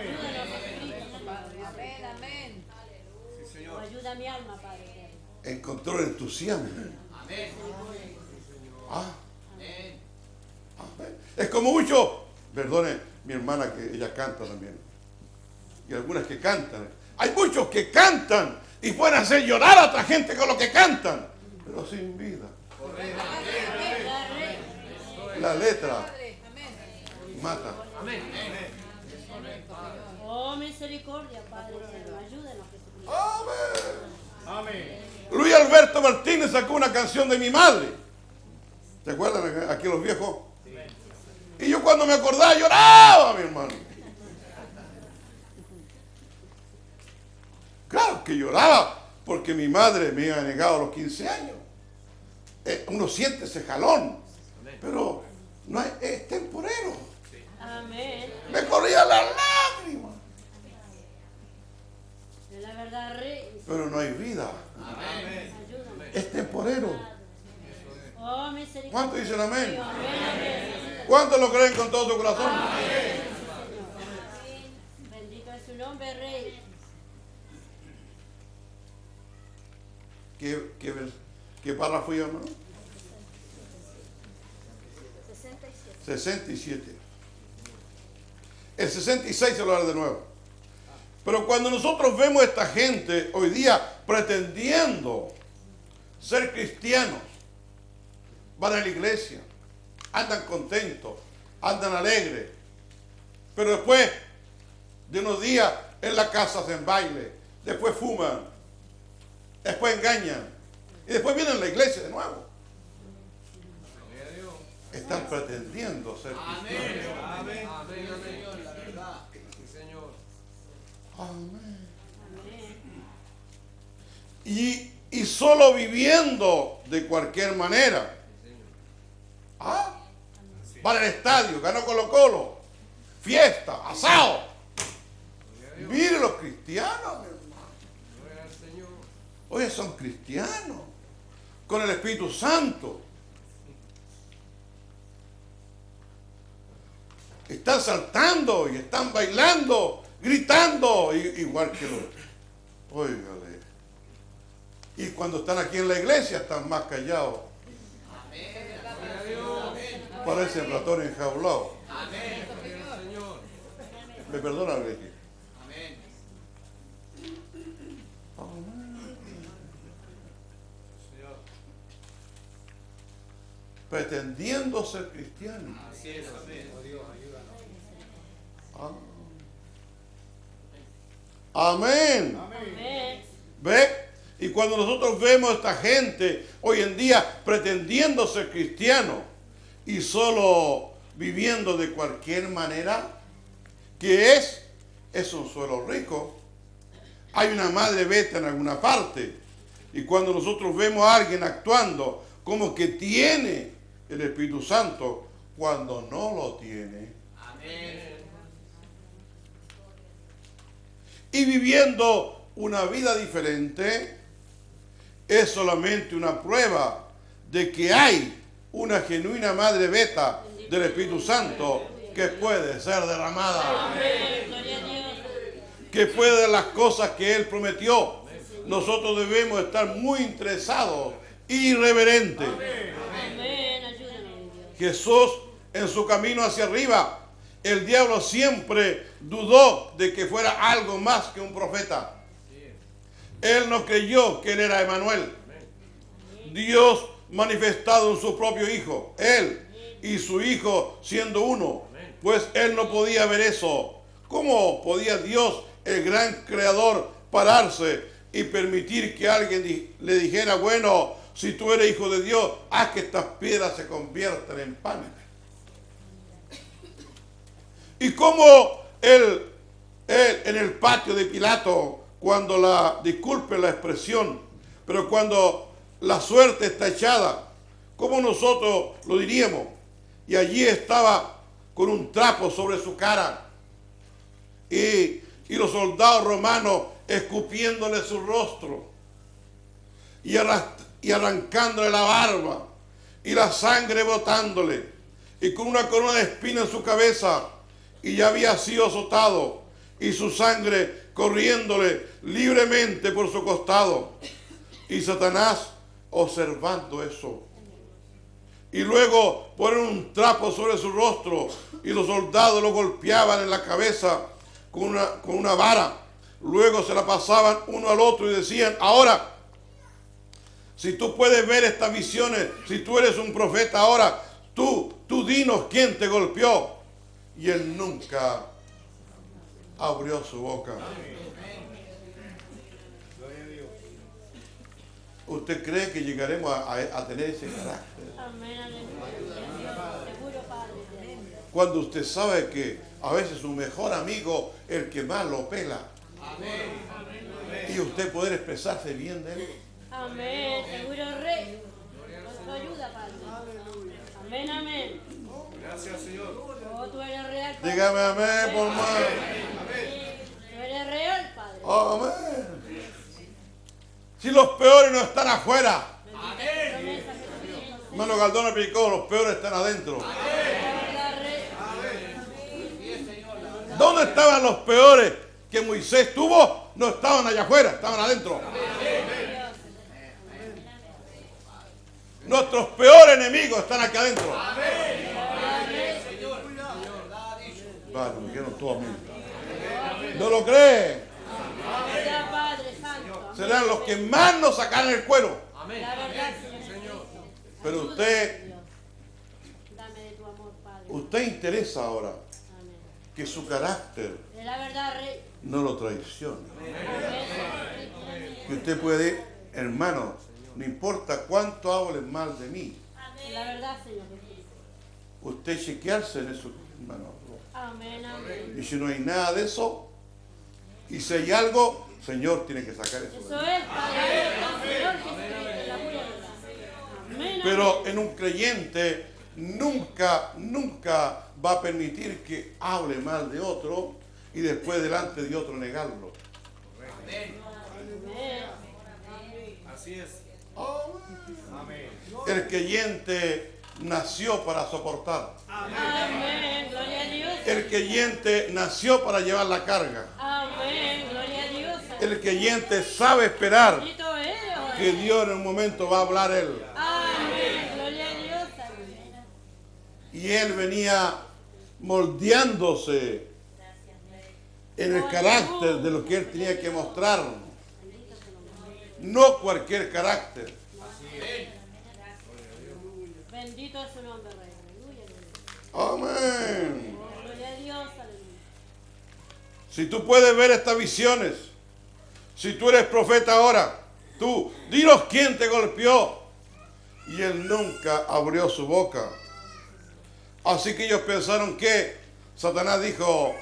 Amén, amén. Oh, ayuda a mi alma, Padre. Encontró el entusiasmo. ¿Ah? Es como mucho, perdone mi hermana que ella canta también, y algunas que cantan. Hay muchos que cantan y pueden hacer llorar a otra gente con lo que cantan, pero sin vida. La letra mata. Oh, misericordia, Padre eterno, ayúdenos, Jesucristo. Amén. Luis Alberto Martínez sacó una canción de mi madre. ¿Se acuerdan aquí los viejos? Y yo cuando me acordaba lloraba, mi hermano. Claro que lloraba porque mi madre me había negado a los 15 años. Uno siente ese jalón, pero no es temporero. Amén. Me corrían las lágrimas. Es la verdad, Rey. Pero no hay vida. Ayúdame. Es temporero. Oh, misericordia. ¿Cuántos dicen amén? Amén. ¿Cuántos lo creen con todo su corazón? Bendito es su nombre, Rey. ¿Qué párrafo fui, hermano? 67. 67. El 66 se lo haré de nuevo. Pero cuando nosotros vemos a esta gente hoy día pretendiendo ser cristianos, van a la iglesia, andan contentos, andan alegres, pero después de unos días en la casa hacen baile, después fuman, después engañan y después vienen a la iglesia de nuevo. Están pretendiendo ser cristianos. Amén. Amén. Señor, la verdad. Sí, Señor. Amén. Y solo viviendo de cualquier manera. Va al estadio, ganó Colo-Colo, fiesta, asado. Mire los cristianos, mi hermano. Oye, son cristianos, con el Espíritu Santo. Están saltando y están bailando, gritando, igual que los... Óigale. Y cuando están aquí en la iglesia están más callados. Parecen ratones enjaulados. ¿Me perdona, Ricky? Pretendiendo ser cristianos. Amén. Amén. ¿Ve? Y cuando nosotros vemos a esta gente hoy en día pretendiendo ser cristianos y solo viviendo de cualquier manera, que es un suelo rico. Hay una madre beta en alguna parte. Y cuando nosotros vemos a alguien actuando como que tiene el Espíritu Santo, cuando no lo tiene. Amén. Y viviendo una vida diferente, es solamente una prueba de que hay una genuina madre beta del Espíritu Santo que puede ser derramada. Amén. Gloria a Dios. Que puede dar las cosas que Él prometió. Nosotros debemos estar muy interesados, irreverentes. Amén. Ayúdanos, Dios. Jesús en su camino hacia arriba, el diablo siempre dudó de que fuera algo más que un profeta. Él no creyó que Él era Emmanuel, Dios manifestado en su propio Hijo, Él y su Hijo siendo uno, pues Él no podía ver eso. ¿Cómo podía Dios, el gran creador, pararse y permitir que alguien le dijera, bueno, si tú eres hijo de Dios, haz que estas piedras se conviertan en pan? Y cómo él en el patio de Pilato, cuando disculpe la expresión, pero cuando la suerte está echada, ¿cómo nosotros lo diríamos? Y allí estaba con un trapo sobre su cara y los soldados romanos escupiéndole su rostro y arrancándole la barba y la sangre botándole y con una corona de espinas en su cabeza, y ya había sido azotado y su sangre corriéndole libremente por su costado. Y Satanás observando eso y luego poner un trapo sobre su rostro y los soldados lo golpeaban en la cabeza con una vara. Luego se la pasaban uno al otro y decían, ahora, si tú puedes ver estas visiones, si tú eres un profeta ahora, tú dinos quién te golpeó. Y él nunca abrió su boca. ¿Usted cree que llegaremos a tener ese carácter? Amén, aleluya. Seguro, Padre. Cuando usted sabe que a veces su mejor amigo, el que más lo pela. Y usted poder expresarse bien de él. Amén, seguro, Rey. Con tu ayuda, Padre. Amén, amén. Gracias, Señor. Oh, tú eres real, Padre. Dígame amén por más. Tú eres real, Padre. Amén. Si los peores no están afuera. Hermano Galdón explicó, los peores están adentro. ¿Dónde estaban los peores que Moisés tuvo? No estaban allá afuera, estaban adentro. Nuestros peores enemigos están aquí adentro. Vale, me dijeron todo a mí. ¿No lo cree? Serán los que más nos sacan el cuero. La verdad, Señor. Pero usted Dame de tu amor, Padre. usted interesa ahora Amén. que su carácter De la verdad, Rey. no lo traicione. Amén. Que usted puede, hermano, no importa cuánto hablen mal de mí, De la verdad, Señor Jesús. usted chequearse en eso, hermano. Amén, amén. Y si no hay nada de eso, y si hay algo, Señor tiene que sacar eso. Eso es, Padre. Señor Jesucristo, la pura verdad. Amén. Pero en un creyente nunca va a permitir que hable mal de otro y después delante de otro negarlo. Amén. Así es. El creyente nació para soportar. Amén. Gloria a Dios. El creyente nació para llevar la carga. Amén. Gloria a Dios. El creyente sabe esperar Bendito eres. que Dios en un momento va a hablar él. Amén. Gloria a Dios. Amén. Y él venía moldeándose en el carácter de lo que él tenía que mostrar. No cualquier carácter. Bendito es su nombre, Rey. Aleluya. Amén. Gloria a Dios. Aleluya. Si tú puedes ver estas visiones, si tú eres profeta ahora, tú, dinos quién te golpeó. Y él nunca abrió su boca. Así que ellos pensaron que Satanás dijo,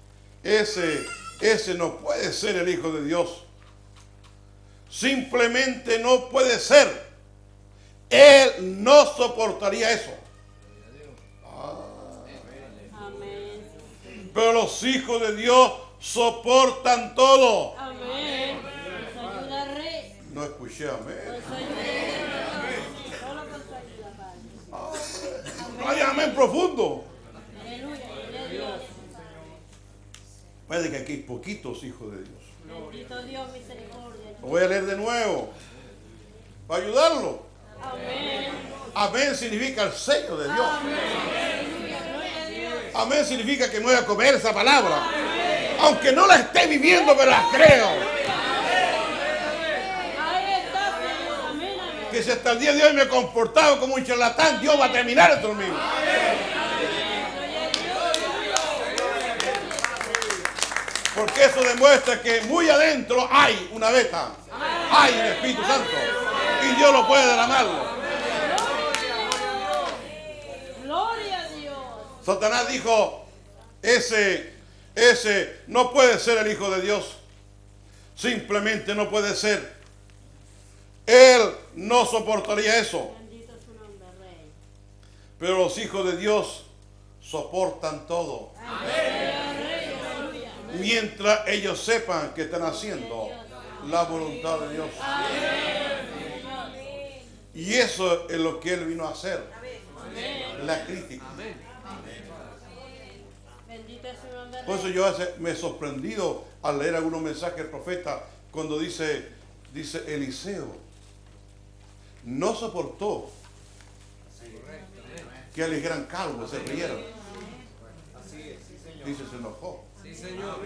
ese no puede ser el Hijo de Dios. Simplemente no puede ser. Él no soportaría eso. Amén. Pero los hijos de Dios soportan todo. Amén. Nos ayuda, Rey. No escuché amén. Nos ayuda. Solo con su ayuda, Padre. No hay amén profundo. Aleluya. Gloria a Dios. Puede que aquí hay poquitos hijos de Dios. Bendito Dios, misericordia. Lo voy a leer de nuevo. Para ayudarlo. Amén. Amén significa el sello de Dios. Aleluya. Gloria a Dios. Amén significa que me voy a comer esa palabra. Aunque no la esté viviendo, pero la creo. Ahí está, Señor. Amén. Amén. Que si hasta el día de hoy me he comportado como un charlatán, Dios va a terminar esto en mí. Porque eso demuestra que muy adentro hay una beta. Hay el Espíritu Santo. Y Dios lo puede derramarlo. Gloria a Dios. Satanás dijo, ese no puede ser el Hijo de Dios. Simplemente no puede ser. Él no soportaría eso. Bendito es su nombre, Rey. Pero los hijos de Dios soportan todo. Mientras ellos sepan que están haciendo la voluntad de Dios. Y eso es lo que Él vino a hacer. La crítica. Bendito es su nombre, Por eso Rey. yo a veces me he sorprendido al leer algunos mensajes del profeta cuando dice Eliseo no soportó que él es gran calvo, se rieron. Así es, sí, Señor. Dice, se enojó. Sí, Señor.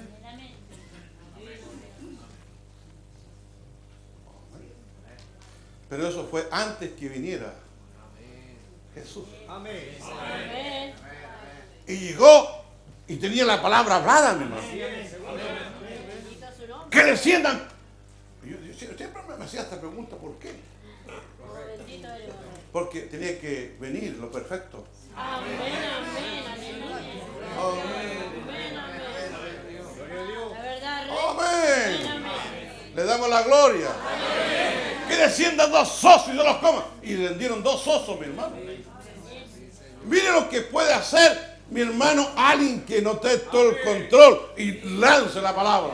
Pero eso fue antes que viniera Jesús. Amén. Amén. Y llegó y tenía la palabra hablada, mi hermano. Bendito su nombre. Que desciendan. Yo siempre me hacía esta pregunta, ¿por qué? Oh, bendito eres, Rey. Porque tenía que venir lo perfecto. Amén, amén, aleluya. Amén, amén. Gloria a Dios. La verdad, Rey. Amén. Amén. Le damos la gloria. Que desciendan 2 osos y se los coman. Y vendieron 2 osos, mi hermano. Mire lo que puede hacer, mi hermano, alguien que no tenga todo el control y lance la palabra.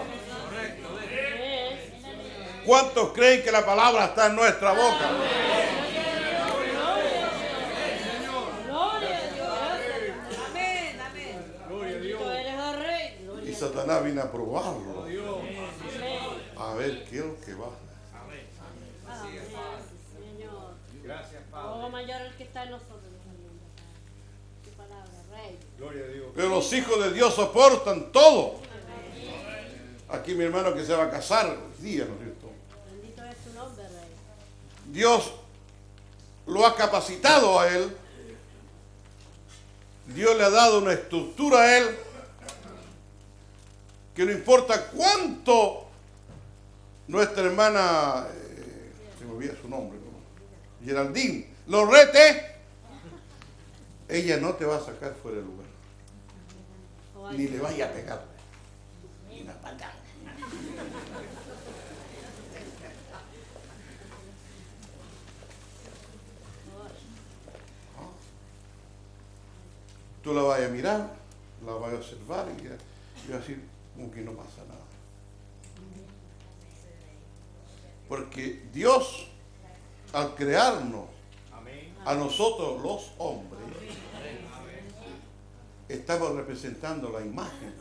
¿Cuántos creen que la palabra está en nuestra boca? Gloria a Dios. Amén, amén. Gloria a Dios. Bendito eres, oh Rey. Gloria Y Satanás vino a probarlo. Dios. A ver qué es lo que va. Amén, Señor. Gracias, Todo Padre. mayor el que está en nosotros. Tu palabra, Rey. Gloria a Dios. Pero los hijos de Dios soportan todo. Aquí mi hermano que se va a casar hoy día, ¿no es cierto? Bendito es tu nombre, Rey. Dios lo ha capacitado a él. Dios le ha dado una estructura a él que no importa cuánto nuestra hermana, se me olvida su nombre, ¿no? Geraldine, lo rete, ella no te va a sacar fuera del lugar, Oh, ni le vaya a pegar. Ni una patada. Tú la vas a mirar, la vas a observar y vas a decir como que no pasa nada. Porque Dios, al crearnos Amén. a nosotros los hombres, estamos representando la imagen.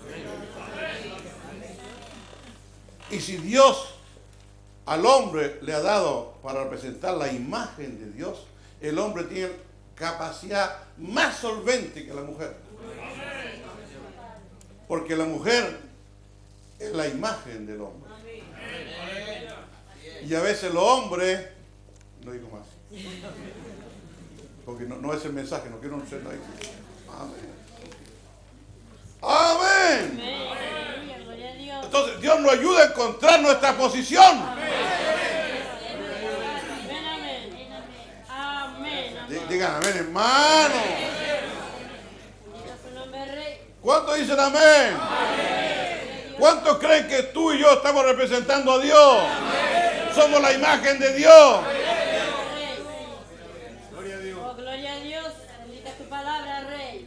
Y si Dios al hombre le ha dado para representar la imagen de Dios, el hombre tiene capacidad más solvente que la mujer. Porque la mujer es la imagen del hombre. Y a veces los hombres, no digo más, porque no es el mensaje, no quiero ser ahí. Amén. Amén. Aleluya, gloria a Dios. Entonces Dios nos ayuda a encontrar nuestra posición. Amén, amén. Amén, amén. Digan amén, hermano. Bendito su nombre, Rey. ¿Cuántos dicen amén? ¿Cuántos creen que tú y yo estamos representando a Dios? Somos la imagen de Dios. Gloria a Dios. Oh, gloria a Dios. Bendita es tu palabra, Rey.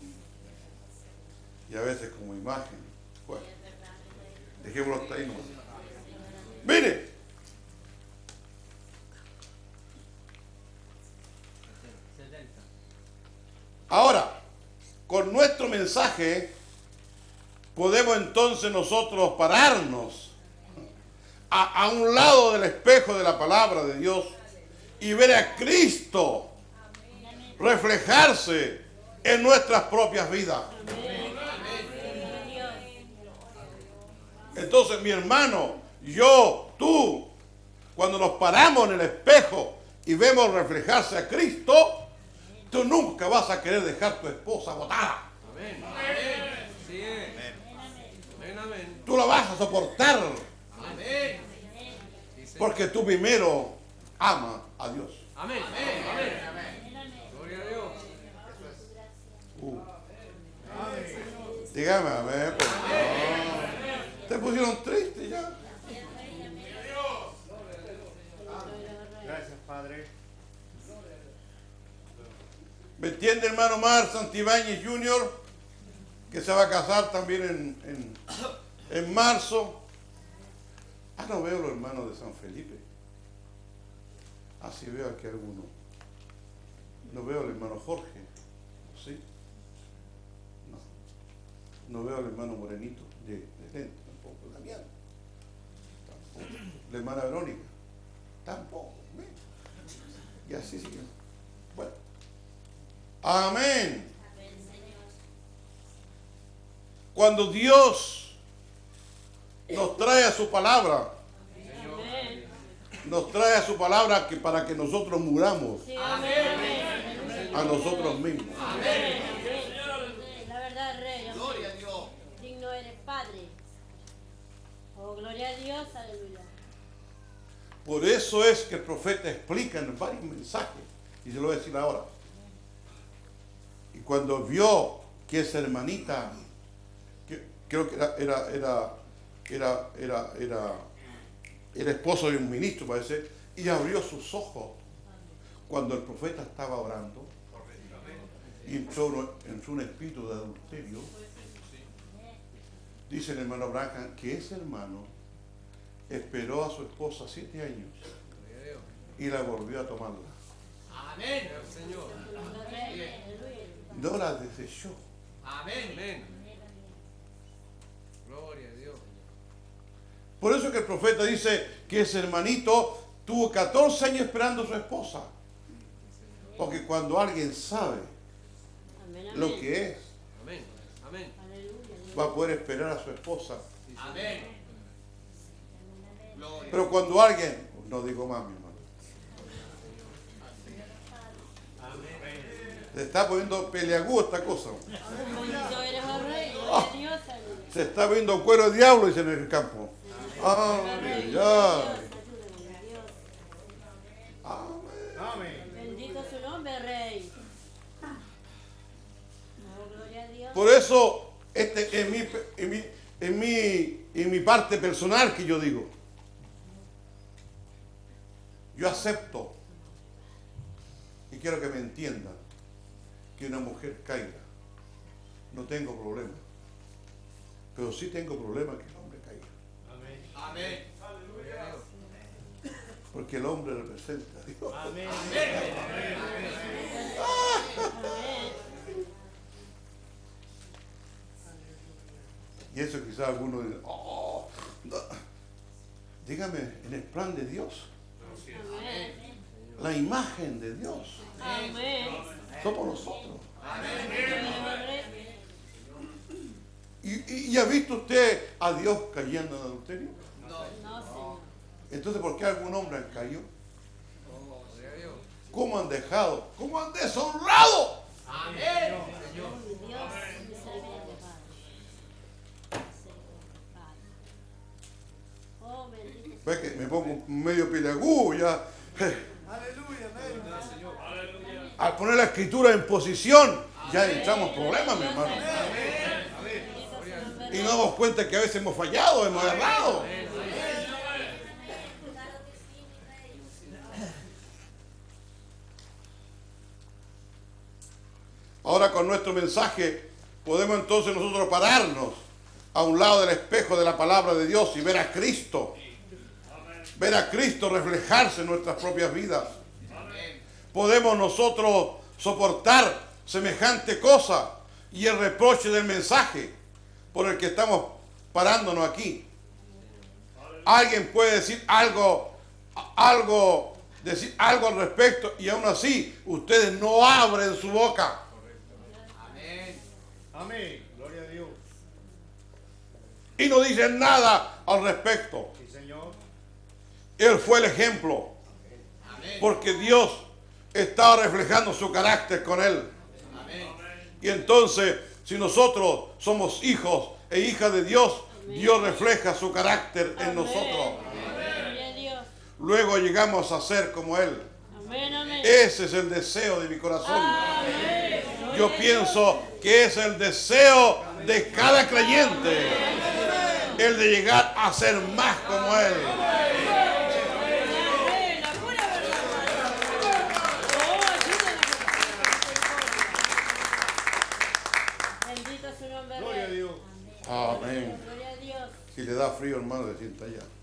Y a veces como imagen. Bueno, dejémoslo hasta ahí nomás. Mire. Ahora, con nuestro mensaje, podemos entonces nosotros pararnos a un lado del espejo de la palabra de Dios y ver a Cristo reflejarse en nuestras propias vidas. Entonces, mi hermano, yo, tú, cuando nos paramos en el espejo y vemos reflejarse a Cristo, tú nunca vas a querer dejar tu esposa botada. Amén. Sí es. Amén, amén. Tú la vas a soportar Amén. porque tú primero amas a Dios. Amén. Amén. Gloria a Dios. Dígame, amén, por favor. Te pusieron triste ya. Gracias, Padre. ¿Me entiende, hermano Mar Santibáñez Jr., que se va a casar también en marzo? Ah, no veo los hermanos de San Felipe. Ah, sí veo aquí algunos. No veo al hermano Jorge. ¿Sí? No veo al hermano Morenito de Lente, tampoco. Damián. Tampoco. La hermana Verónica. Tampoco. Y así sigue. Bueno. Amén. Cuando Dios nos trae a su palabra, Amén. nos trae a su palabra que para que nosotros muramos Sí, amén. a nosotros mismos. Amén. La verdad, Rey. Amén. Gloria a Dios. Digno eres, Padre. Oh, gloria a Dios. Aleluya. Por eso es que el profeta explica en varios mensajes, y se lo voy a decir ahora. Y cuando vio que esa hermanita, creo que era esposo de un ministro, parece, y abrió sus ojos cuando el profeta estaba orando, y entró un espíritu de adulterio. Dice el hermano Branham que ese hermano esperó a su esposa 7 años y la volvió a tomarla. Amén. Señor. No la desechó. Amén. Amén. Gloria a Dios. Por eso que el profeta dice que ese hermanito tuvo 14 años esperando a su esposa. Porque cuando alguien sabe Amén. lo que es, Amén. Amén. Aleluya. va a poder esperar a su esposa. Amén. Pero cuando alguien, no digo más, mi hermano, se está poniendo peleagudo esta cosa. Bendito eres, oh Rey. Gloria a Dios. Aleluya. Se está viendo cuero de diablo, dice en el campo. Ay, ay. Amén. Bendito su nombre, Rey. Oh, gloria a Dios. Por eso, en mi parte personal que yo digo, yo acepto y quiero que me entiendan que una mujer caiga. No tengo problema. Pero sí tengo problema que el hombre caiga. Amén. Porque el hombre representa a Dios. Amén. Y eso quizás algunos dicen, oh, no. Dígame, en el plan de Dios, Amén. la imagen de Dios, Amén. somos nosotros. Amén. ¿Y ha visto usted a Dios cayendo en adulterio? No, Señor. Entonces, ¿por qué algún hombre han caído? Gloria a Dios. ¿Cómo han dejado? ¿Cómo han deshonrado? Amén. Dios, misericordia, Padre. Misericordia, Padre. Oh, bendito. Ve que me pongo medio peleagudo ya. Al poner la escritura en posición, ya entramos en problemas, mi hermano. Y nos damos cuenta que a veces hemos fallado, hemos errado. Ahora con nuestro mensaje podemos entonces nosotros pararnos a un lado del espejo de la palabra de Dios y ver a Cristo. Ver a Cristo reflejarse en nuestras propias vidas. Podemos nosotros soportar semejante cosa y el reproche del mensaje por el que estamos parándonos aquí. Alguien puede decir algo al respecto y aún así ustedes no abren su boca. Amén. Amén. Gloria a Dios. Y no dicen nada al respecto. Sí, Señor. Él fue el ejemplo. Porque Dios estaba reflejando su carácter con él. Y entonces, si nosotros somos hijos e hijas de Dios, Dios refleja su carácter en nosotros. Gloria a Dios. Luego llegamos a ser como Él. Amén, amén. Ese es el deseo de mi corazón. Amén. Yo pienso que es el deseo de cada creyente. El de llegar a ser más como Él. Amén. La pura verdad, Padre. Oh, ayúdanos. Bendito su nombre, Gloria a Rey. Dios. Amén. Gloria a Dios. Si le da frío, hermano, se sienta allá.